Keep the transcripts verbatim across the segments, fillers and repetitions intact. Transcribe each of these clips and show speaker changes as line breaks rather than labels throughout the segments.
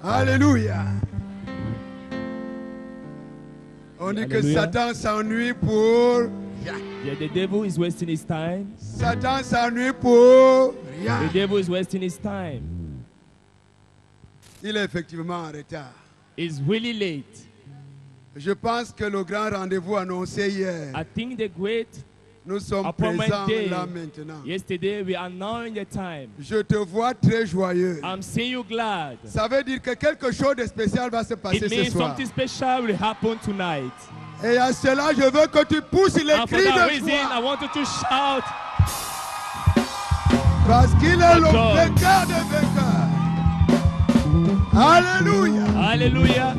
Alléluia. On dit que
Alléluia.
Satan s'ennuie pour rien.
Yeah, the devil is wasting his time.
Satan s'ennuie pour rien.
The devil is wasting his time.
Il est effectivement en retard.
It's really late.
Je pense que le grand rendez-vous annoncé hier,
I think the great
nous sommes
appointment
présents
day
là maintenant.
yesterday, we are now in the time.
Je te vois très joyeux.
I'm seeing you glad.
Ça veut dire que quelque chose de spécial va se passer
It
ce
means
soir.
something special will happen tonight.
Et à cela, je veux que tu pousses les
And for
cris
that
de
reason, I
joie.
want you to shout.
Parce qu'il est le
God.
vainqueur des vainqueurs. Alléluia.
Hallelujah.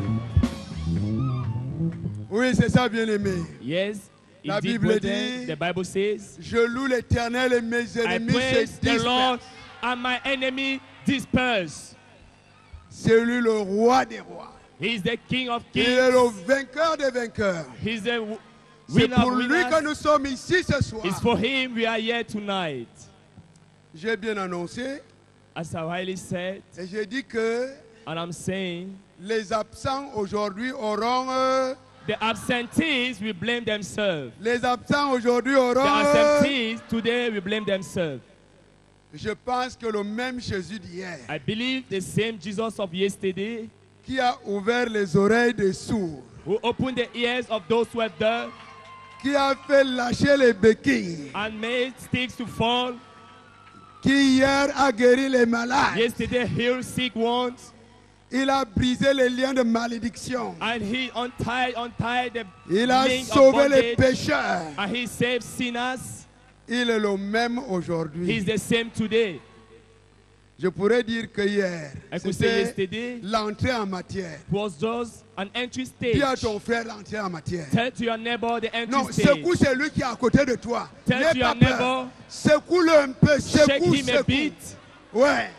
Oui, c'est ça, bien-aimé.
Yes,
La
indeed,
Bible
brethren,
dit,
the Bible says,
Je loue l'Éternel et mes
I
ennemis se
praise the Lord
dispersent.
and my enemy disperse.
C'est lui le roi des rois.
He is the King of
Il est
kings.
le vainqueur des vainqueurs.
He is the w-
C'est
winner
pour
of
lui que
winners.
nous sommes ici ce soir.
It's for him we are here tonight.
J'ai bien annoncé
As I rightly said,
et j'ai dit que
and I'm saying,
les absents aujourd'hui auront... euh,
the absentees will blame themselves.
les absents aujourd'hui
The
auront... euh,
absentees today will blame themselves.
je pense que le même Jésus d'hier,
I believe the same Jesus of yesterday,
qui a ouvert les oreilles des sourds,
who opened the ears of those who were deaf
qui a fait lâcher les béquilles,
and made sticks to fall,
qui hier a guéri les malades,
yesterday healed sick ones,
il a brisé les liens de malédiction,
and he untied, untied the
il a
link of
sauvé les
bondage,
pécheurs.
and he saved sinners.
Il est le même
He's
aujourd'hui.
the same today.
Je pourrais dire que hier,
I could say
c'était
yesterday
l'entrée en matière.
was just an entry stage.
Dis à ton frère l'entrée en matière.
Tell to your neighbor the entry
Non,
stage.
secoue celui qui est à côté de toi.
Tell
N'aie
to your
pas peur.
neighbor,
Secoue-le un peu.
shake
Secoue,
him a
secoue.
bit.
Ouais.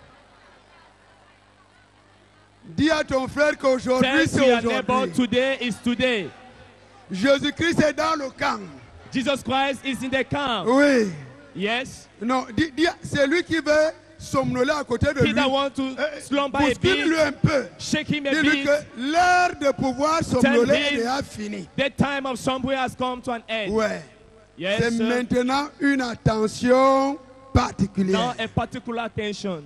Dis à ton frère qu'aujourd'hui,
Tell to
c'est
your neighbor,
aujourd'hui.
today is today.
Jésus-Christ est dans le camp.
Jesus Christ is in the camp.
Oui.
Yes.
Non, dis, dis, c'est lui qui veut somnoler à côté de
He
lui.
that want to
Euh,
slumber a
bouscule-le
bit,
un peu.
shake him a
Dis-lui
bit.
que l'heure de pouvoir somnoler est
him-
déjà finie.
The time of somewhere has come to an end.
Ouais.
Yes,
C'est
sir.
maintenant une attention particulière.
Now a particular attention.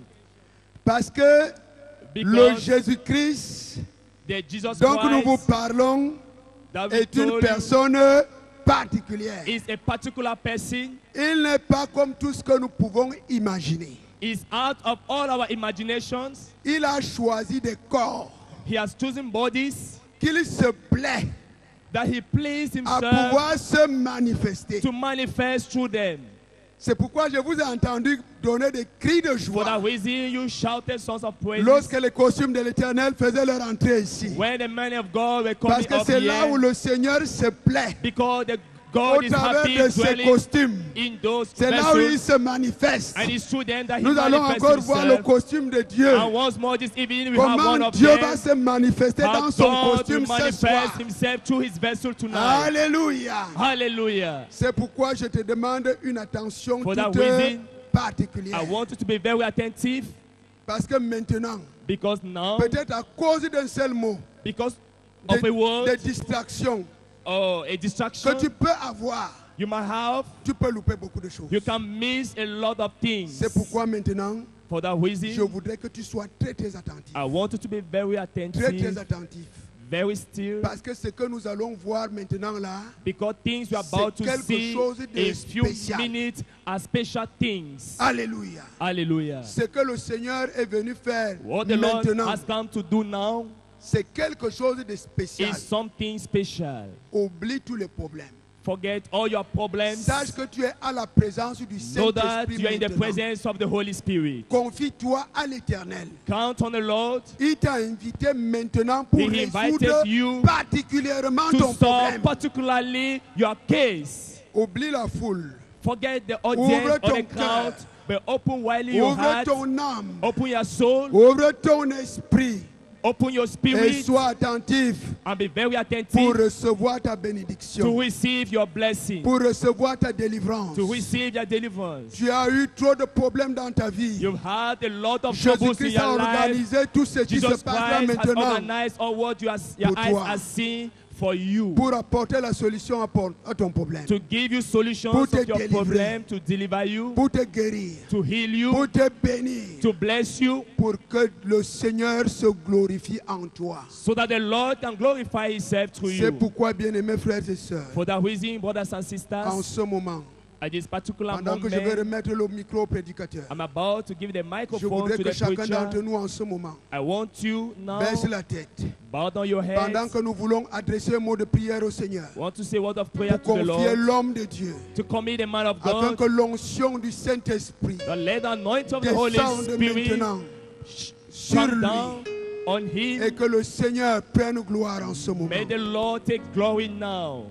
Parce que le
Because
Jésus-Christ
the Jesus
dont nous vous
Christ
parlons
that we
est une
told you
personne particulière.
is a particular person,
Il n'est pas comme tout ce que nous pouvons imaginer.
is out of all our imaginations.
Il a choisi des corps
He has chosen bodies
qu'il se plaît
that he pleased
à
himself
pouvoir se manifester.
to manifest through them.
C'est pourquoi je vous ai entendu donner des cris de
For that
joie
reason, you shouted songs of praise
lorsque les costumes de l'Éternel faisaient leur entrée ici.
when the men of God were
Parce
coming
que
up
c'est là où
here,
le Seigneur se plaît
because the
au
God is
travers
happy
de ses
dwelling
costumes.
in those
C'est là où il
vessels,
se manifeste.
and it's through them that he
Nous allons
manifests
encore voir le
himself.
costume de Dieu.
And once more this evening, we have one
Comment
of
Dieu
them.
va se manifester
How
dans son
God
costume
will
ce
manifest
soir.
himself through his vessel tonight.
Alléluia.
Hallelujah.
C'est pourquoi je te demande une attention
For that
toute
reason,
particulière.
I want you to be very attentive,
Parce que maintenant,
because now,
peut-être à cause d'un seul mot,
because of a
des,
word
des distractions
or a
que
distraction
tu peux avoir,
you might have,
tu peux louper beaucoup de choses.
you can miss a lot of things.
C'est pourquoi maintenant,
For that
je
reason,
voudrais que tu sois très très attentif.
I want you to be very
Très très
attentive,
attentif.
very still,
Parce que ce que nous allons voir maintenant là,
because things we are about
c'est
to
quelque
see
chose de
in few
spécial.
minutes are special things.
Alléluia.
Hallelujah.
Ce que le Seigneur est venu faire
What the Lord
maintenant,
has come to do now
c'est quelque chose de spécial.
is something special.
Oublie tous les problèmes.
Forget all your problems.
Sache que tu es à la présence du
Know that
Saint-Esprit
you are in the
maintenant.
presence of the Holy Spirit.
Confie-toi à l'Éternel.
Count on the Lord
Il t'a invité maintenant pour
He invited
résoudre
you
particulièrement
to
ton
solve
problème.
particularly your case.
Oublie la foule.
Forget the audience
Ouvre
or
ton
the crowd,
cœur.
but open widely your
Ouvre
heart,
ton âme.
open your soul,
Ouvre ton esprit.
Open your
et
spirit
sois attentif
and be very
pour
attentive
recevoir ta
to
bénédiction,
receive your blessing,
pour recevoir ta délivrance.
to receive your deliverance.
Tu as eu trop de problèmes dans ta vie.
You've had a lot of troubles in
Jésus-Christ a
your life.
organisé tout ce qui se
Jesus
passe là
Christ has
maintenant
organized all what you are, your
Pour
eyes
toi.
are seeing for you,
pour apporter la solution à por- à ton problème,
to give you solutions
Pour
of
te
your
délivrer.
problem, to deliver you,
pour te guérir,
to heal you,
pour te bénir,
to bless you,
pour que le Seigneur se glorifie en toi.
so that the Lord can glorify Himself through
C'est
you.
pourquoi, bien-aimés frères et sœurs,
For that reason, brothers and
en
sisters,
ce moment,
at this particular
pendant que je vais
moment,
remettre le micro au prédicateur,
I'm about to give the
je
microphone
voudrais
to
que
the
chacun d'entre
preacher.
nous en ce moment
I want you now,
baisse la tête.
bow down your
Pendant
heads.
que nous voulons adresser un mot de prière au Seigneur,
I want to say a word of prayer
pour
to the
confier
Lord,
l'homme de Dieu,
to commit the man of
afin
God,
que l'onction du Saint-Esprit
the let the anointing of the Holy
descende
Spirit
maintenant sur
come
lui
down on him.
et que le Seigneur prenne gloire en ce moment.
May the Lord take glory now.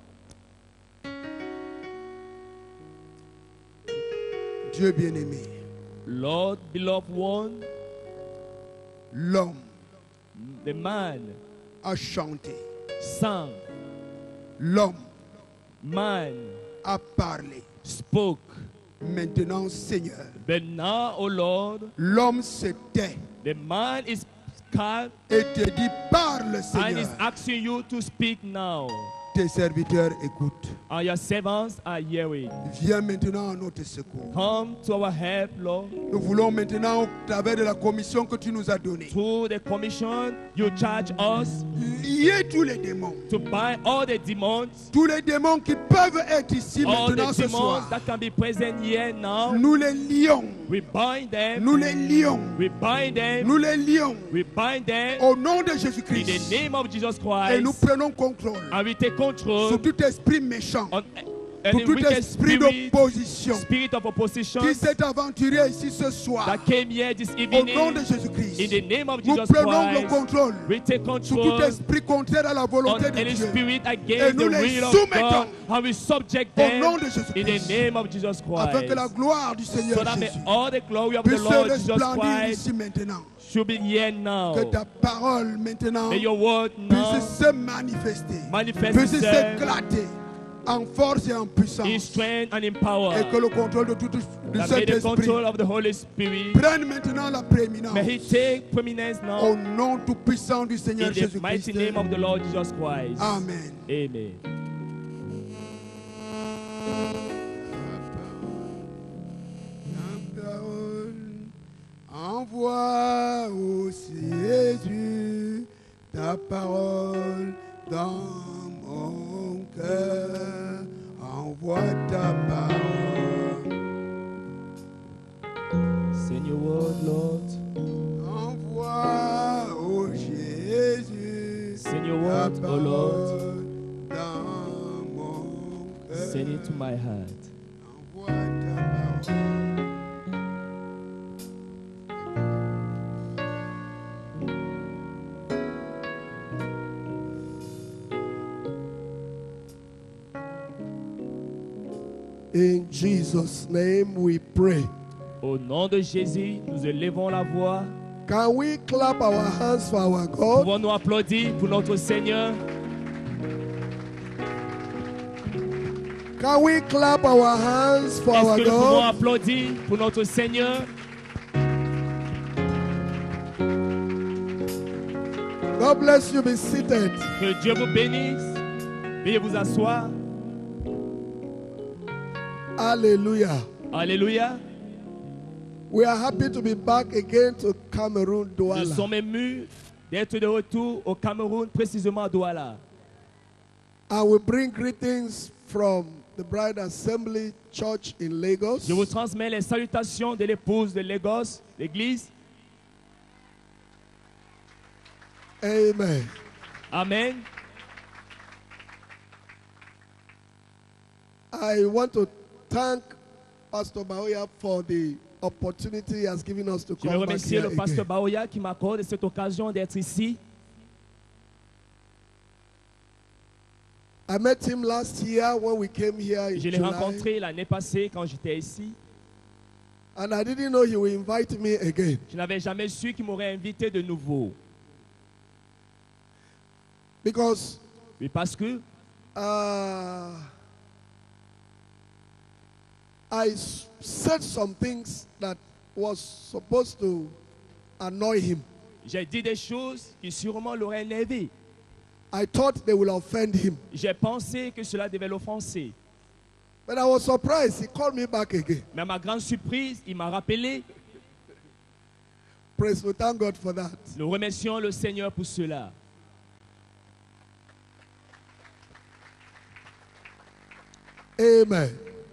Dieu bien-aimé,
Lord, beloved one,
l'homme
the man
a chanté,
sang,
l'homme
man
a parlé.
spoke.
Maintenant, Seigneur,
But now, O Lord,
l'homme se tait
the man is calm
et te dit, parle
and
Seigneur.
is asking you to speak now.
Tes serviteurs écoutent.
And your servants are hearing.
Viens maintenant à notre secours.
Come to our help, Lord.
Nous voulons maintenant, au travers de la commission que tu nous as donnée,
Through the commission, you charge us
lier tous les démons.
to bind all the demons,
Tous les démons qui peuvent être ici
all
maintenant
the
ce
demons
soir.
that can be present here now.
Nous les lions.
We bind them.
Nous les lions.
We bind them.
Nous les lions.
We bind them
Au nom de
in the
Jésus-Christ.
name of Jesus
Et nous
Christ.
prenons contrôle
And we take
sur
control
tout esprit méchant,
on
sur
any
tout
wicked
esprit
spirit,
d'opposition
spirit of opposition
qui s'est aventuré ici ce soir.
that came here this
Au nom
evening.
de
In
Jésus-Christ,
the name of
nous
Jesus
prenons le
Christ,
contrôle
we take
sur
control
tout esprit contraire à la
on
volonté de
any
Dieu.
spirit
Et
against
nous
the
les
will of
soumettons
God, and we subject
au
them
nom de
in
Jésus-Christ,
the name of Jesus
afin que la
Christ,
gloire du Seigneur
so that may
Jésus
all the glory of the
puisse
Lord Jesus
resplendir
Christ
ici maintenant.
should be here now.
Que ta parole maintenant
May your word now
puisse se manifester,
manifest
puisse
itself
s'éclater en force et en
in
puissance.
strength and in power.
Et que le contrôle de tout du
That may the
Saint-Esprit
control of the Holy Spirit,
prenne maintenant la prééminence.
may He take prominence
Au
now
nom tout puissant du Seigneur
in the mighty
Jésus-Christ.
name of the Lord Jesus Christ.
Amen.
Amen.
La parole envoie au Jésus ta parole dans mon cœur. Envoie ta parole.
Send your word, Lord.
Envoie au Jésus
Send your
ta
word, O Lord.
parole dans mon cœur.
Send it to my heart.
Envoie ta parole. In Jesus' name we pray.
Au nom de Jésus, nous élevons la voix.
Can we clap our hands for our God?
Pouvons-nous applaudir pour notre Seigneur?
Can we clap our hands for
Est-ce
our
que nous pouvons
God?
applaudir pour notre Seigneur?
God bless you. Be seated.
Que Dieu vous bénisse. Veuillez vous asseoir.
Hallelujah.
Alléluia.
We are happy to be back again to Cameroon,
Nous
Douala.
sommes émus d'être de retour au Cameroun, précisément à Douala.
And we bring greetings from the Bride Assembly Church in Lagos.
Je vous transmets les salutations de l'épouse de Lagos, l'église.
Amen.
Amen.
I want to thank Pastor Baoya for the opportunity he has given us to
Je veux
come back
remercier
here
le pasteur
again.
Baoya qui m'accorde cette occasion d'être ici.
I met him last year when we came here in
Je l'ai
July,
rencontré l'année passée quand j'étais ici.
and I didn't know he would invite me again.
Je n'avais jamais su qu'il m'aurait invité de nouveau.
Because
Oui, parce que
uh, I s- said some things that was supposed to annoy him.
j'ai dit des choses qui sûrement l'auraient énervé.
I thought they will offend him.
J'ai pensé que cela devait l'offenser.
But I was surprised. He called me back again.
Mais à ma grande surprise, il m'a rappelé.
Praise, we thank God for that.
Nous remercions le Seigneur pour cela.
Amen.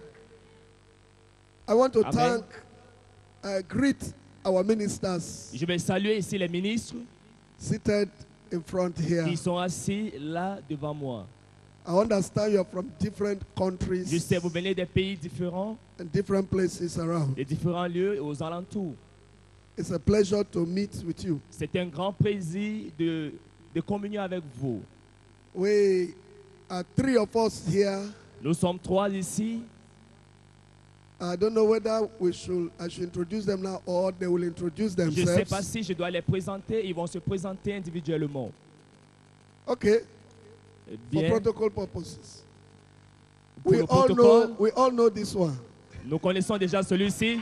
I want to
Amen.
thank, uh, greet our ministers
Je vais saluer ici les ministres
seated in front here.
qui sont assis là devant moi.
I understand you're from different
Je
countries
sais, vous venez des pays différents,
and different places around.
des différents lieux et aux alentours.
It's a pleasure to meet with you.
C'est un grand plaisir de, de communier avec vous.
We are three of us here.
Nous sommes trois ici.
I don't know whether we should I should introduce them now or they will introduce
Je ne sais pas
themselves.
si je dois les présenter. Ils vont se présenter individuellement.
Okay,
Eh
for
Bien,
protocol purposes.
pour
We
le
all
protocole,
know we all know this one.
nous connaissons déjà celui-ci.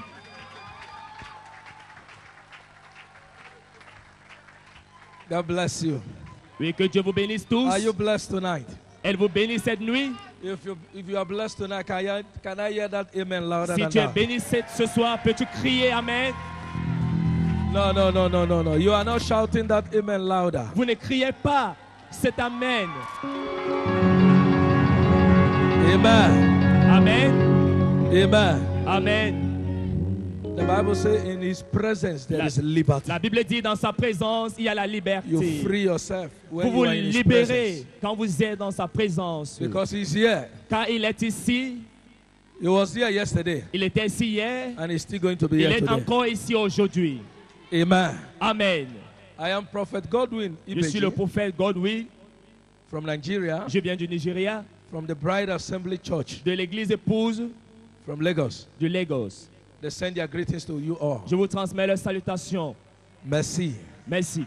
God bless you.
Oui, que Dieu vous bénisse tous.
Are you blessed tonight?
Elle vous bénisse cette nuit.
If you if you are blessed tonight, can, you, can I hear that amen louder
Si
than
tu es
that?
béni cette- ce soir, peux-tu crier Amen?
No, no, no, no, no, no. You are not shouting that amen louder.
Vous ne criez pas cet Amen.
Amen.
Amen.
Amen.
Amen.
The Bible says in his presence there
La,
is liberty.
la Bible dit dans sa présence, il y a la
You
liberté.
free yourself when
Vous
you
vous
are in his
libérez
presence.
quand vous êtes dans sa présence.
Because he's here.
Quand il est ici,
He was here yesterday
il était ici hier,
and he's still going to be
il
here
est
today.
encore ici aujourd'hui.
Amen.
Amen.
I am Prophet Godwin
Je suis le
Ibeji
prophète Godwin.
from Nigeria,
Je viens du Nigeria,
from the Bride Assembly Church
de l'église épouse
from Lagos.
de Lagos.
They send their greetings to you all.
Je vous transmets leurs salutations.
Merci.
Merci.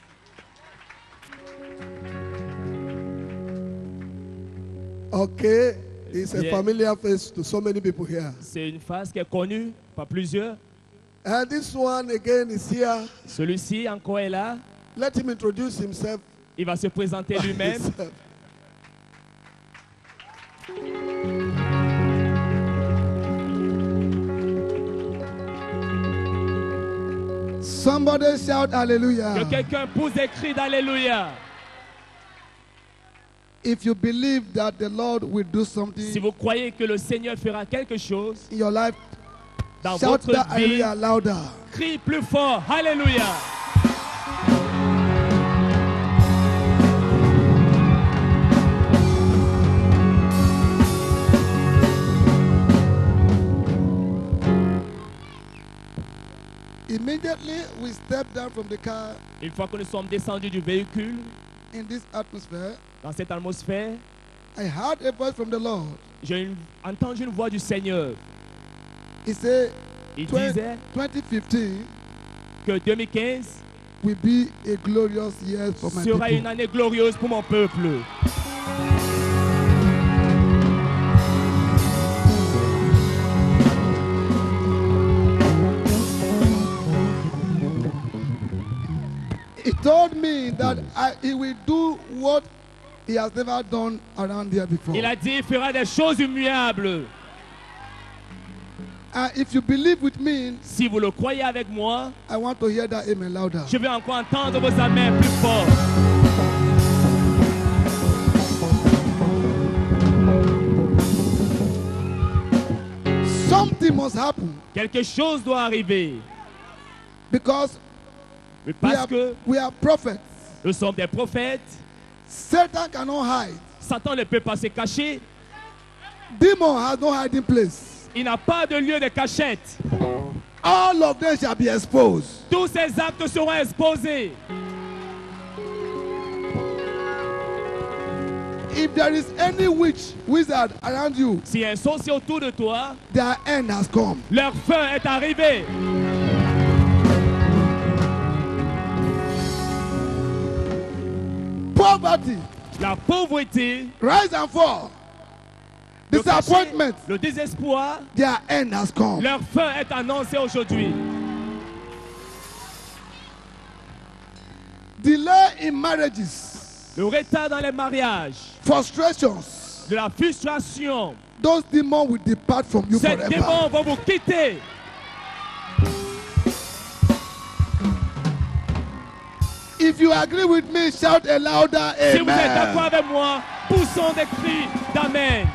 Okay, it's a
Yeah.
familiar face to so many people here.
C'est une phase qui est connue par plusieurs.
And this one again is here.
Celui-ci encore est là.
Let him introduce himself.
Il va se présenter lui-même.
himself. Somebody shout
Que
hallelujah.
quelqu'un pousse des cris d'Alléluia.
If you believe that the Lord will do
Si
something
vous croyez que le Seigneur fera quelque chose
in your life,
dans
shout
votre
that
vie,
hallelujah louder.
crie plus fort. Alléluia.
Immediately we step down from the car
Une fois que nous sommes descendus du véhicule,
in this atmosphere.
dans cette atmosphère,
I heard a voice from the Lord.
j'ai une- entendu une voix du Seigneur.
He said,
Il
twen-
disait
twenty fifteen
que deux mille quinze
will be a glorious year for my
sera une
people.
année glorieuse pour mon peuple.
He told me that I, he will do what he has never done around here before.
Il a dit, il fera des choses immuables.
And if you believe with me,
Si vous le croyez avec moi,
I want to hear that amen louder.
je vais encore entendre vos amens plus fort.
Something must happen
Quelque chose doit arriver.
because
Mais
we
parce
are,
que
we are prophets.
nous sommes des prophètes,
Satan cannot hide.
Satan ne peut pas se cacher.
Demon has no hiding place.
Il n'a pas de lieu de cachette.
All of them shall be exposed.
Tous ces actes seront exposés.
If there is any witch, wizard around you,
Si un sorcier autour de toi,
their end has come.
leur fin est arrivé.
Poverty
la pauvreté,
rise and fall,
le péché,
disappointment,
le désespoir,
their end has come.
leur fin est annoncée aujourd'hui.
Delay in marriages,
Le retard dans les mariages,
frustrations,
de la frustration,
those demons will depart from you
ces
forever.
démons vont vous quitter.
If you agree with me, shout a louder
Si vous êtes d'accord
amen.
avec moi, poussons des cris d'amen.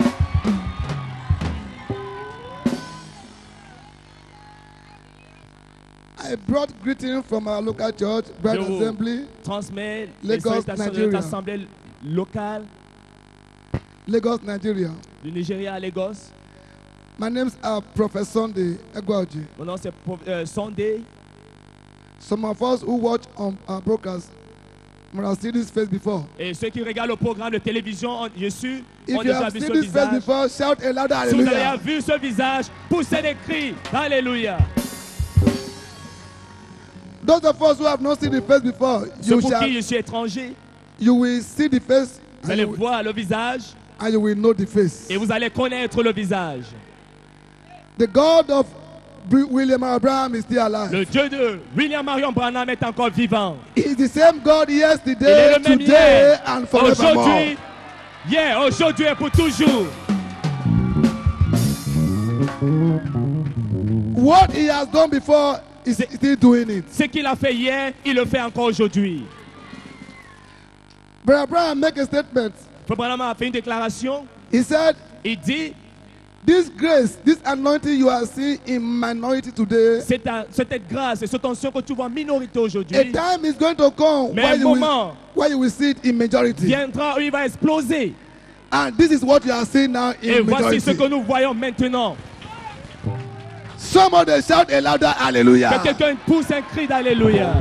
I brought greetings from our local church, Bright
Je vous
Assembly,
transmets les
Lagos,
salutations de
Nigeria.
notre assemblée locale
Lagos, Nigeria.
du Nigeria à Lagos.
My name's are Prophet Sunday Egwaji.
Mon nom c'est Pro- euh, Sunday.
Some of us who watch on our broadcast might have seen this face before.
Et ceux qui regardent le programme de télévision, on- je suis,
If
ont
you
déjà
have
vu
seen
ce
this face
visage.
before, shout a louder
Si vous avez
hallelujah.
vu ce visage, poussez des cris. Alléluia.
Those of us who have not seen the face before,
Ceux
you
pour
shall,
qui je suis étranger,
you will see the face
vous
and
allez
you, will-
voir le visage
and you will know the face.
et vous allez connaître le visage.
The God of Br- William Abraham is still alive.
Le Dieu de William Marion Branham est encore vivant.
He is the same God
Il est
yesterday,
le même
today,
hier,
and forevermore.
aujourd'hui, hier, aujourd'hui et pour toujours.
What he has done before is still doing it.
Ce qu'il a fait hier, il le fait encore aujourd'hui.
Brother Abraham make a statement.
Frère Branham a fait une déclaration.
He said,
Il dit,
this grace, this anointing you are seeing in minority today,
c'est ta- cette grâce et cette onction que tu vois en minorité
a
aujourd'hui
time is going to come
Mais
where
un
you, will,
moment
where you will see it in majority.
viendra où il va exploser.
And this is what you are seeing now
Et
in
voici ce que
majority.
nous voyons maintenant.
Somebody shout a louder
Que
hallelujah.
quelqu'un pousse un cri d'Alléluia.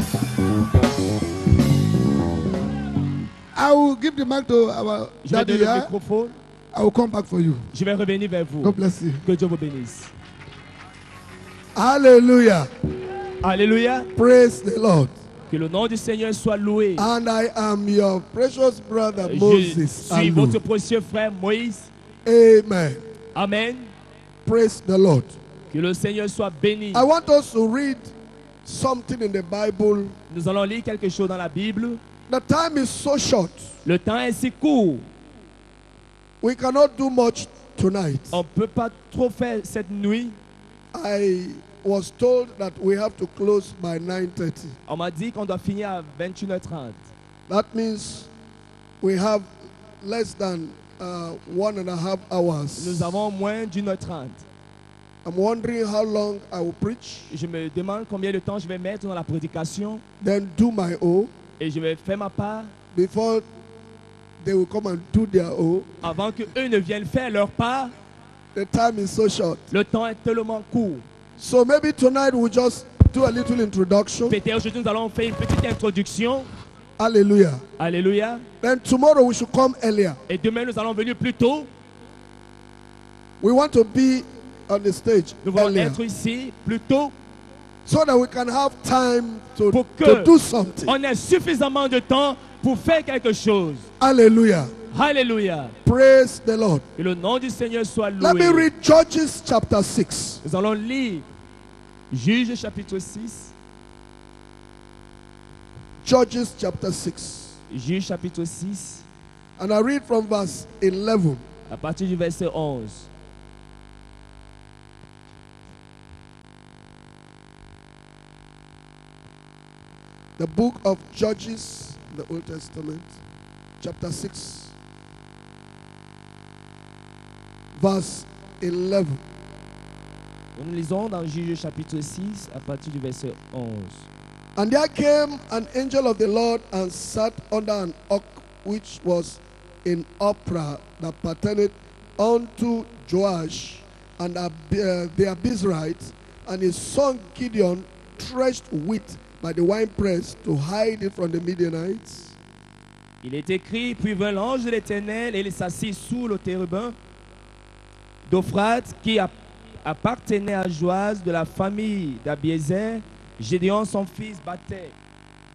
I will give the mic to our
Je vais
daddy
donner le
here.
microphone.
I will come back for you.
Je vais revenir vers vous.
God bless you.
Que Dieu vous bénisse.
Hallelujah.
Alléluia.
Praise the Lord.
Que le nom du Seigneur soit loué.
And I am your precious brother
Je
Moses.
suis votre
Alou.
précieux frère Moïse.
Amen.
Amen.
Praise the Lord.
Que le Seigneur soit béni.
I want us to read something in the Bible.
Nous allons lire quelque chose dans la Bible.
The time is so short.
Le temps est si court.
We cannot do much tonight.
On ne peut pas trop faire cette nuit.
I was told that we have to close by nine thirty.
On m'a dit qu'on doit finir à vingt et une heures trente.
That means we have less than uh, one and a half hours.
Nous avons moins d'une heure trente.
I'm wondering how long I will preach,
Je me demande combien de temps je vais mettre dans la prédication
then do my own
et je vais faire ma part
before they will come and do their own.
avant que eux ne viennent faire leur part.
The time is so short.
Le temps est tellement court.
So maybe tonight we'll just do a little introduction.
Peut-être aujourd'hui nous allons faire une petite introduction.
Hallelujah.
Alléluia.
Then tomorrow we should come earlier.
Et demain nous allons venir plus tôt.
We want to be on the stage
Nous allons
earlier
être ici plus tôt
so that we can have time to,
pour
to
que
do something.
on ait suffisamment de temps pour faire quelque chose.
Hallelujah.
Alléluia.
Praise the Lord.
Que le nom du Seigneur soit
Let me
loué.
read Judges chapter six.
Nous allons lire Juge chapitre six.
Judges chapter six.
Juge chapitre six,
And I read from verse eleven.
à partir du verset onze.
The book of Judges, the Old Testament, chapter six, verse eleven.
Nous lisons dans Juge chapitre six, à partir du verset onze.
And there came an angel of the Lord and sat under an oak which was in Ophrah that pertained unto Joash and Ab- uh, the Abizrites, and his son Gideon threshed wheat by the winepress to hide it from the Midianites.
Il est écrit, puis vint l'ange de l'Éternel et il s'assit sous le térubin d'Ophrah qui a- appartenait à Joas de la famille d'Abiézer. Gédéon son fils battait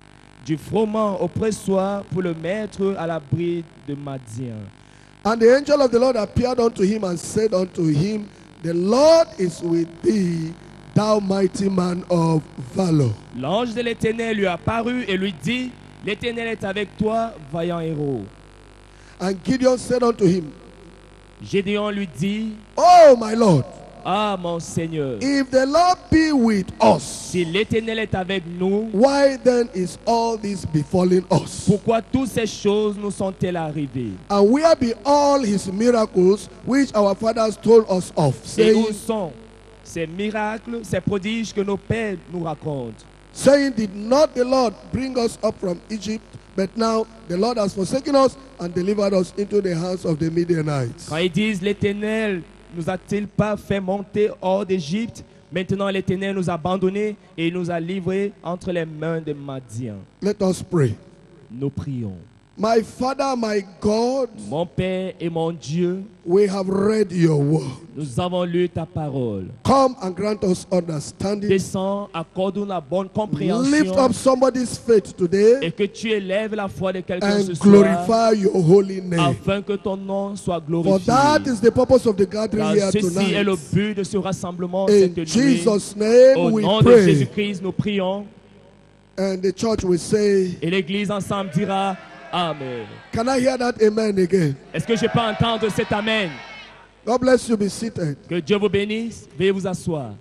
du froment au pressoir pour le mettre à l'abri de Madian.
And the angel of the Lord appeared unto him and said unto him, The Lord is with thee, thou mighty man of valor.
L'ange de l'Éternel lui apparut et lui dit, L'Éternel est avec toi, vaillant héros.
And Gideon said unto him,
Gédéon lui dit,
Oh my Lord,
Ah mon Seigneur,
if the Lord be with us,
si l'Éternel est avec nous,
why then is all this befalling us?
pourquoi toutes ces choses nous sont-elles arrivées?
And where be all his miracles which our fathers told us of,
Et où
saying,
sont ces miracles, ces prodiges que nos pères nous racontent?
saying, Did not the Lord bring us up from Egypt? But now the Lord has forsaken us and delivered us into the hands of the Midianites.
Quand ils disent l'Éternel nous a-t-il pas fait monter hors d'Égypte? Maintenant l'Éternel nous a abandonnés et il nous a livrés entre les mains des Madians.
Let us pray.
Nous prions.
My Father, my God,
Mon Père et mon Dieu,
we have read your word.
nous avons lu ta parole.
Come and grant us understanding.
Descends, accorde-nous la bonne
Lift
compréhension
up somebody's faith today
et que tu élèves la foi de quelqu'un ce
and
soir
glorify your holy name.
afin que ton nom soit
For
glorifié.
that is the purpose of the gathering
Car
here
ceci est le
tonight.
but de ce rassemblement
In
cette nuit.
Jesus' name
Au
we
nom de
pray.
Jésus-Christ, nous prions
And the church will say,
et l'Église ensemble dira Amen.
Can I hear that amen again?
Est-ce que je peux entendre cet Amen?
God bless you. Be seated.
Que Dieu vous bénisse. Veuillez vous asseoir.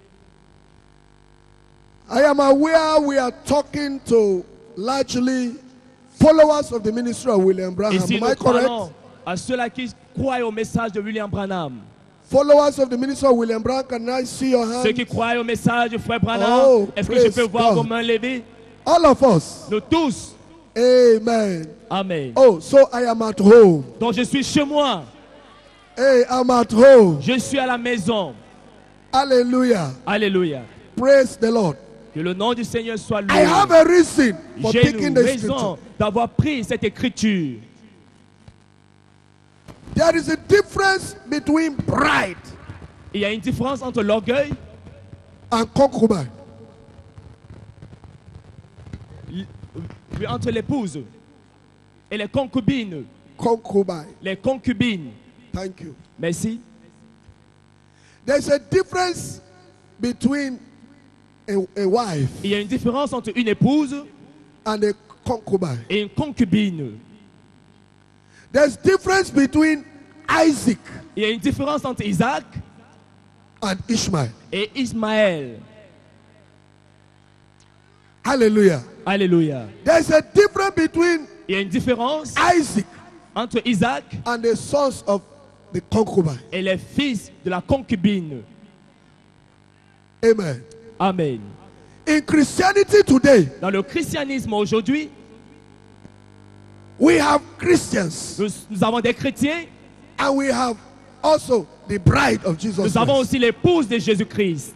I am aware we are talking to largely followers of the ministry of William Branham.
Ici,
Am
nous
I correct?
parlons à ceux-là qui croient au message de William Branham.
Followers of the ministry of William Branham, can I see your
Ceux qui
hands?
croient au message du frère Branham,
Oh,
est-ce que je
praise
peux voir
God.
vos mains levées?
All of us.
Nous tous.
Amen.
Amen.
Oh, so I am at home.
Donc je suis chez moi.
Hey, I'm at home.
Je suis à la maison.
Hallelujah.
Alléluia.
Praise the Lord.
Que le nom du Seigneur soit
I have
loué.
a reason for
J'ai
taking
une
the
raison
scripture.
d'avoir pris cette écriture.
There is a difference between pride
Il y a une différence entre l'orgueil,
and concubine.
l- entre l'épouse et les concubines.
Concubine.
Les concubines.
Thank you.
Merci.
There's a difference between a, a wife
Il y a une différence entre une épouse
and a concubine.
et une concubine.
There's difference between Isaac
Il y a une différence entre Isaac
and Ishmael.
et Ismaël.
Hallelujah.
Alléluia.
There's a difference between
Il y a une différence
Isaac
entre Isaac
and the sons of the concubine.
et les fils de la concubine.
Amen.
Amen.
In Christianity today,
Dans le christianisme aujourd'hui,
we have Christians
nous, nous avons des chrétiens,
and we have also the bride of Jesus
nous avons
Christ.
aussi l'épouse de Jésus-Christ.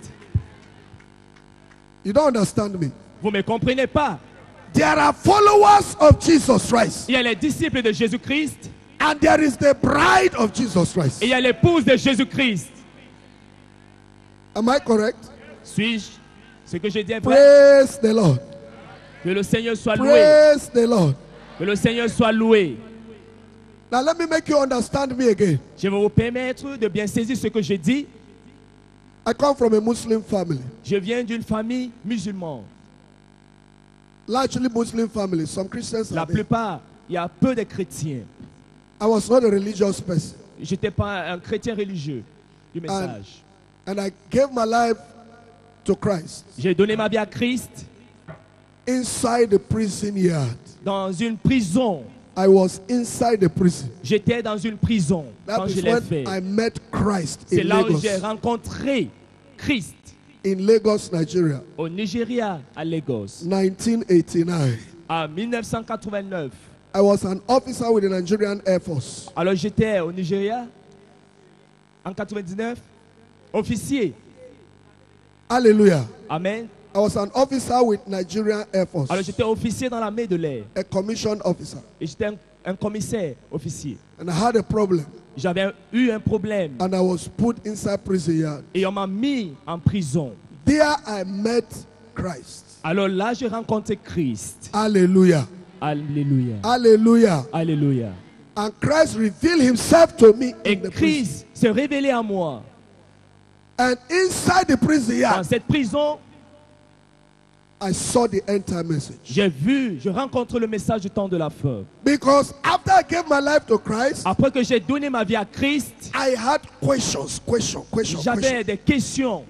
You don't understand me.
Vous ne me comprenez pas?
There are followers of Jesus Christ,
Il y a les disciples de Jésus-Christ
and there is the bride of Jesus Christ.
et il y a l'épouse de Jésus-Christ.
Am I correct?
Suis-je ce que je dis est vrai?
Praise the Lord.
Que le Seigneur soit loué.
Praise the Lord.
Que le Seigneur soit loué.
Now let me make you understand me again.
Je vais vous permettre de bien saisir ce que je dis.
I come from a Muslim family,
Je viens d'une famille musulmane.
largely Muslim family. Some Christians
La
are there.
plupart, il y a peu de chrétiens.
I was not a religious person,
Je n'étais pas un chrétien religieux du message.
and I gave my life to Christ
J'ai donné ma vie à Christ
inside the prison yard.
dans une prison.
I was inside the prison.
J'étais dans une prison
That
quand je
is
l'ai
when
fait.
I met Christ
C'est
in
là où
Lagos,
j'ai rencontré Christ
in Lagos, Nigeria,
au Nigeria, à Lagos,
nineteen eighty-nine.
en mille neuf cent quatre-vingt-neuf.
I was an officer with the Nigerian Air Force.
Alors j'étais au Nigeria en quatre-vingt-dix-neuf, officier.
Hallelujah.
Amen.
I was an officer with Nigerian Air Force,
Alors j'étais officier dans l'armée de l'air
a commissioned officer,
et j'étais un, un commissaire officier.
and I had a problem,
J'avais eu un problème
and I was put inside prison yard.
et on m'a mis en prison.
There I met Christ.
Alors là, j'ai rencontré Christ.
Hallelujah.
Alléluia.
Hallelujah.
Alléluia.
And Christ revealed himself to me
Et
in the prison.
Christ s'est révélé à moi.
And inside the prison
Dans
yard,
cette prison,
I saw the end time message.
j'ai vu, je rencontre le message du temps de la fin.
Because after I gave my life to Christ,
Après que j'ai donné ma vie à Christ,
I had questions, questions, questions,
j'avais
questions.
des questions.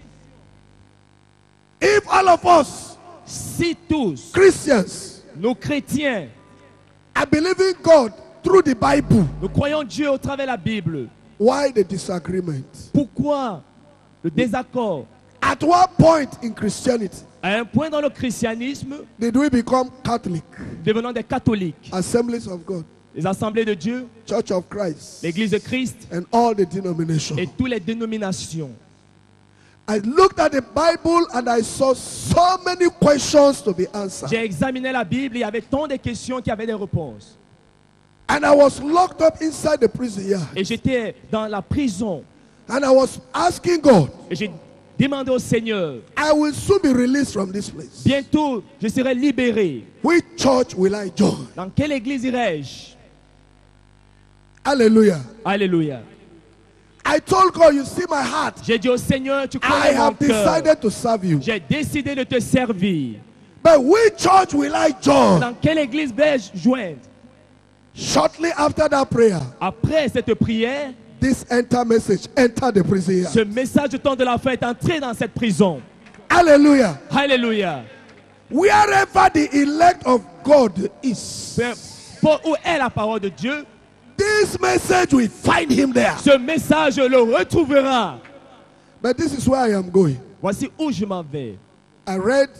If all of us,
Si tous,
Christians,
nos chrétiens,
are believing God through the Bible,
nous croyons Dieu au travers de la Bible,
why the disagreement?
pourquoi le désaccord?
At what point in Christianity
À un point dans le christianisme,
did we become Catholic,
devenons des catholiques,
Assemblies of God,
les assemblées de Dieu,
Church of Christ,
l'église de Christ
and all the denominations?
et toutes les dénominations?
I looked at the Bible and I saw so many questions to be answered.
J'ai examiné la Bible et il y avait tant de questions qui avaient des réponses.
And I was locked up inside the prison yard.
Et j'étais dans la prison
And I was asking God,
et j'ai demandé au Seigneur,
I will soon be released from this place.
bientôt je serai libéré.
Which church will I join?
Dans quelle église irai-je?
Hallelujah.
Alléluia.
I told God, you see my heart.
J'ai dit au Seigneur, tu
I
connais mon
have
cœur.
decided to serve you.
J'ai décidé de te servir.
But which church will I join?
Dans quelle église vais-je joindre?
Shortly after that prayer,
Après cette prière,
this enter message enter the prison yard.
ce message du temps de la fin est entré dans cette prison.
Hallelujah.
Alléluia.
Wherever the elect of God is,
Peu importe où est la parole de Dieu,
this message will find him there.
ce message le retrouvera.
But this is where I am going.
Voici où je m'en vais.
I read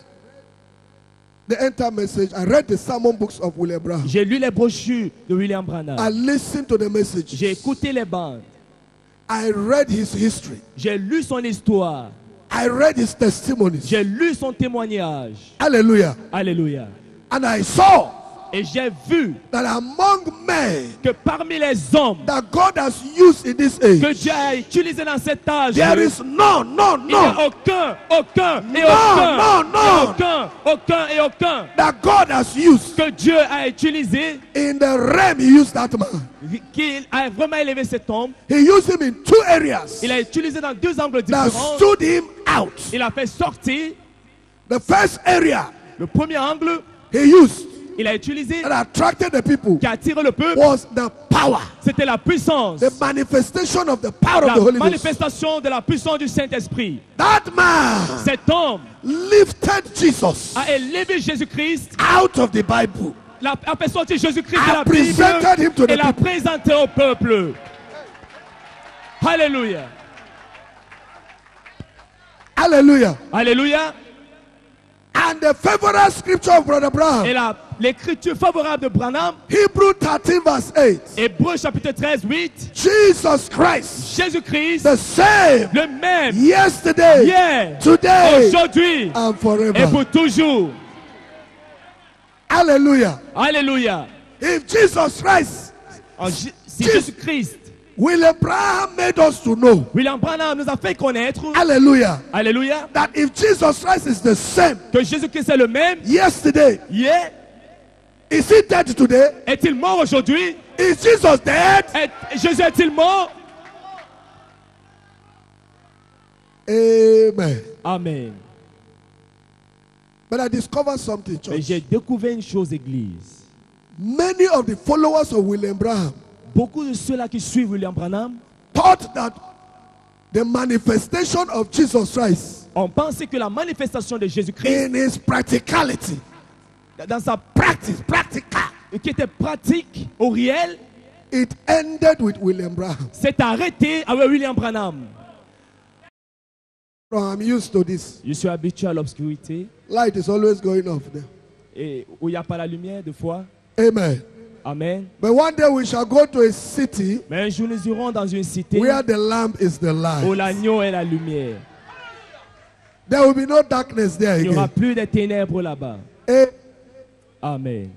the enter message. I read the sermon books of William Branham.
J'ai lu les brochures de William
I
Branham.
listened to the message.
J'ai écouté les bandes.
I read his history.
J'ai lu son histoire.
I read his testimonies.
J'ai lu son témoignage.
Hallelujah.
Alléluia.
And I saw
Et j'ai vu
that among men
que parmi les hommes
that God has used in this age,
que Dieu a utilisés dans cet âge,
there is no, no,
il n'y a
no,
aucun, aucun et
No,
aucun,
no,
et
no.
aucun, aucun et aucun
that God has used
que Dieu a utilisé,
in the realm. He used that man.
qu'il a vraiment élevé cet homme.
He used him in two areas
Il a utilisé dans deux angles
that
différents.
stood him out.
Il a fait sortir
The first area
le premier angle.
he used
Il a utilisé
that attracted the people
qui a attiré le peuple.
was the power,
C'était la puissance,
the manifestation of the power
la
of the Holy Ghost.
manifestation de la puissance du Saint-Esprit.
That man
Cet homme
lifted Jesus
a élevé Jésus-Christ,
out of the Bible.
l'a a fait sortir Jésus-Christ
I
de la
presented him to
Bible
the
et l'a
people.
présenté au peuple. Alléluia.
Hallelujah.
Alléluia.
And the favorite scripture of Brother
Et
Brown,
la- l'écriture favorable de Branham,
Hebrew thirteen verse eight.
Hébreux chapitre treize, huit,
Jesus Christ,
Jésus-Christ,
the same
le même,
yesterday,
hier,
today,
aujourd'hui
and
et
forever.
pour toujours.
Hallelujah.
Alléluia.
If Jesus Christ,
En J- Si
Jésus-
Jésus-Christ,
William Branham made us to know,
William Branham nous a fait connaître,
hallelujah,
alléluia,
that if Jesus Christ is the same
que Jésus-Christ est le même,
yesterday,
hier,
is he dead today?
est-il mort aujourd'hui?
Is Jesus dead?
Est- Jésus est-il mort?
Amen.
Amen.
But I discovered something,
Mais
church.
j'ai découvert une chose, église.
Many of the followers of William Branham
Beaucoup de ceux-là qui suivent William Branham
thought that the manifestation of Jesus Christ
ont pensé que la manifestation de Jésus-Christ,
in his practicality,
dans sa
practice, practical,
qui était pratique au réel,
it ended with William Branham.
s'est arrêté avec William Branham.
So I'm used to this.
Je suis habitué à l'obscurité
Light is always going off there.
et où il n'y a pas la lumière, des fois.
Amen.
Amen.
But one day we shall go to a city
Mais un jour, nous irons dans une cité
where the lamp is the
où
light.
l'agneau est la lumière.
There will be no darkness there
Il n'y aura
again.
plus de ténèbres là-bas.
Eh,
Amen.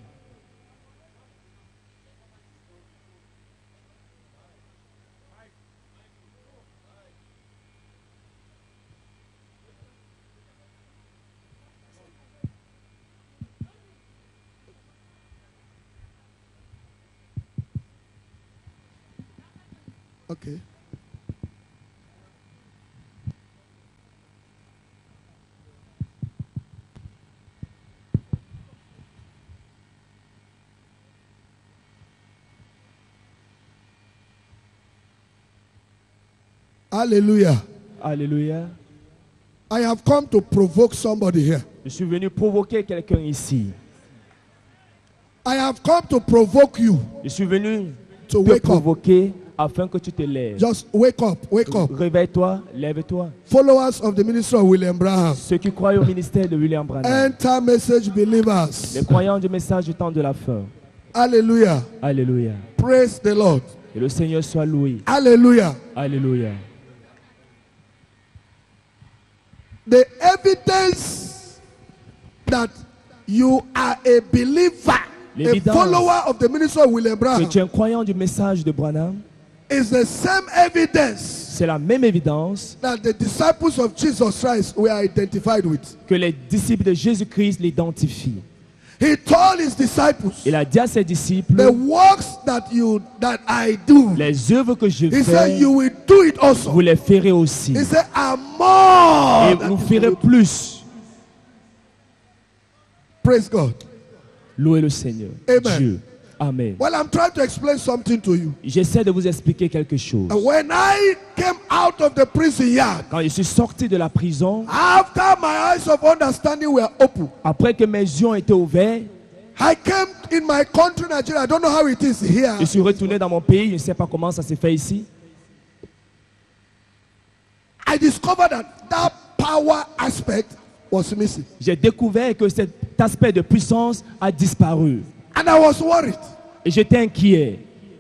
Okay. Hallelujah.
Alléluia.
I have come to provoke somebody here.
Je suis venu provoquer quelqu'un ici.
I have come to provoke you
Je suis venu
to
te
wake up.
provoquer afin que tu te lèves.
Just wake up, wake up.
Réveille-toi, lève-toi.
Followers of the ministry of William Branham.
Ceux qui croient au ministère de William Branham.
Enter message believers.
Les croyants du message du temps de la fin.
Hallelujah.
Alléluia.
Praise the Lord.
Que le Seigneur soit loué.
Hallelujah.
Alléluia.
The evidence that you are a believer, a
L'évidence
follower of the ministry of William
Que
Branham,
tu es un croyant du message de Branham,
is the same evidence
c'est la même évidence
that the disciples of Jesus Christ were identified with.
que les disciples de Jésus-Christ l'identifient.
He told his disciples,
Il a dit à ses disciples,
the works that you that I do,
les œuvres que je
he said,
fais,
you will do it
vous
also.
les ferez aussi.
He said, I'm more.
Et
than
vous
you
ferez
do."
plus.
Praise God.
Louez le Seigneur.
Amen.
Dieu. Amen.
Well, I'm trying to explain something to you.
J'essaie de vous expliquer quelque chose.
And when I came out of the prison yard,
Quand je suis sorti de la prison,
after my eyes of understanding were open,
après que mes yeux ont été ouverts,
I came in my country, Nigeria. I don't know how it is here.
je suis retourné dans mon pays. Je ne sais pas comment ça s'est fait ici.
I discovered that that power aspect was missing.
J'ai découvert que cet aspect de puissance a disparu.
And I was worried.
Et j'étais inquiet.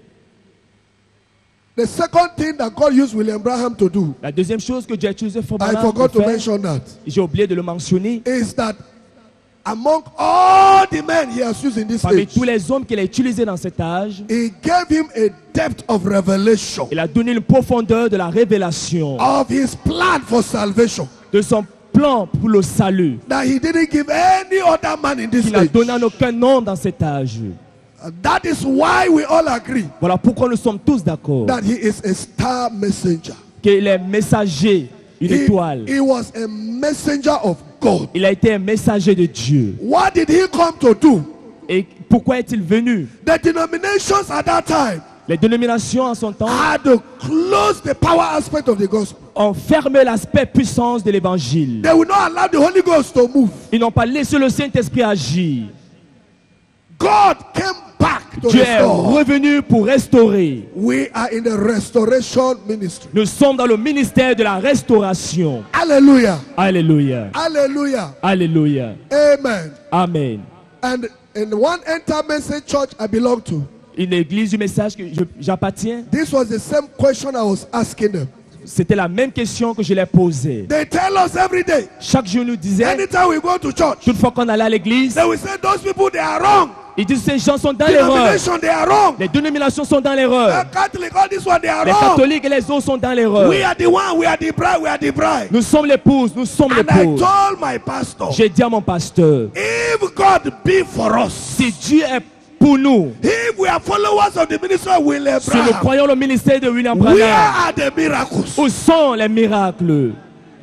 The second thing that God used William Branham to do,
La deuxième chose que Dieu a utilisé pour
I
Branham
forgot
de
to
faire,
mention that,
j'ai oublié de le mentionner,
is that among all the men he has used in this
parmi
age,
tous les hommes qu'il a utilisés dans cet âge,
he gave him a depth of revelation
il a donné une profondeur de la révélation
of his plan for salvation
de son plan pour le salut
that he didn't give any other man in this
qu'il a
age.
donné à aucun homme dans cet âge.
And that is why we all agree
Voilà pourquoi nous sommes tous d'accord
that he is a star messenger.
qu'il est messager, une
He,
étoile.
he was a messenger of God.
Il a été un messager de Dieu.
What did he come to do?
Et pourquoi est-il venu?
The denominations at that time
Les dénominations en son temps
had to close the power aspect of the gospel.
ont fermé l'aspect puissance de l'évangile.
They will not allow the Holy Ghost to move.
Ils n'ont pas laissé le Saint-Esprit agir.
God came back to
Dieu est
restore.
revenu pour restaurer.
We are in the restoration ministry.
Nous sommes dans le ministère de la restauration.
Hallelujah.
Alléluia.
Hallelujah.
Alléluia.
Amen.
Amen.
And in one Enter Message church I belong to,
Une église du message que je- j'appartiens,
this was the same question I was asking them.
c'était la même question que je leur posais.
They tell us every day,
Chaque jour, nous disait,
anytime we go to church,
toute fois qu'on allait à l'église,
they will say those people they are wrong.
ils disent ces gens sont dans l'erreur.
Denomination they are wrong.
Les dénominations sont dans
The
l'erreur.
Catholic, all this one they are
Les
wrong.
catholiques et les autres sont dans l'erreur.
We are the one, we are the bride, we are the bride.
Nous sommes l'épouse, nous sommes
And I
l'épouse.
told my pastor,
J'ai dit à mon pasteur,
if God be for us,
si Dieu est pour nous,
if we are followers of the ministry of William
si nous
Branham,
croyons le ministère de William
where
Branham,
are the miracles?
où sont les miracles?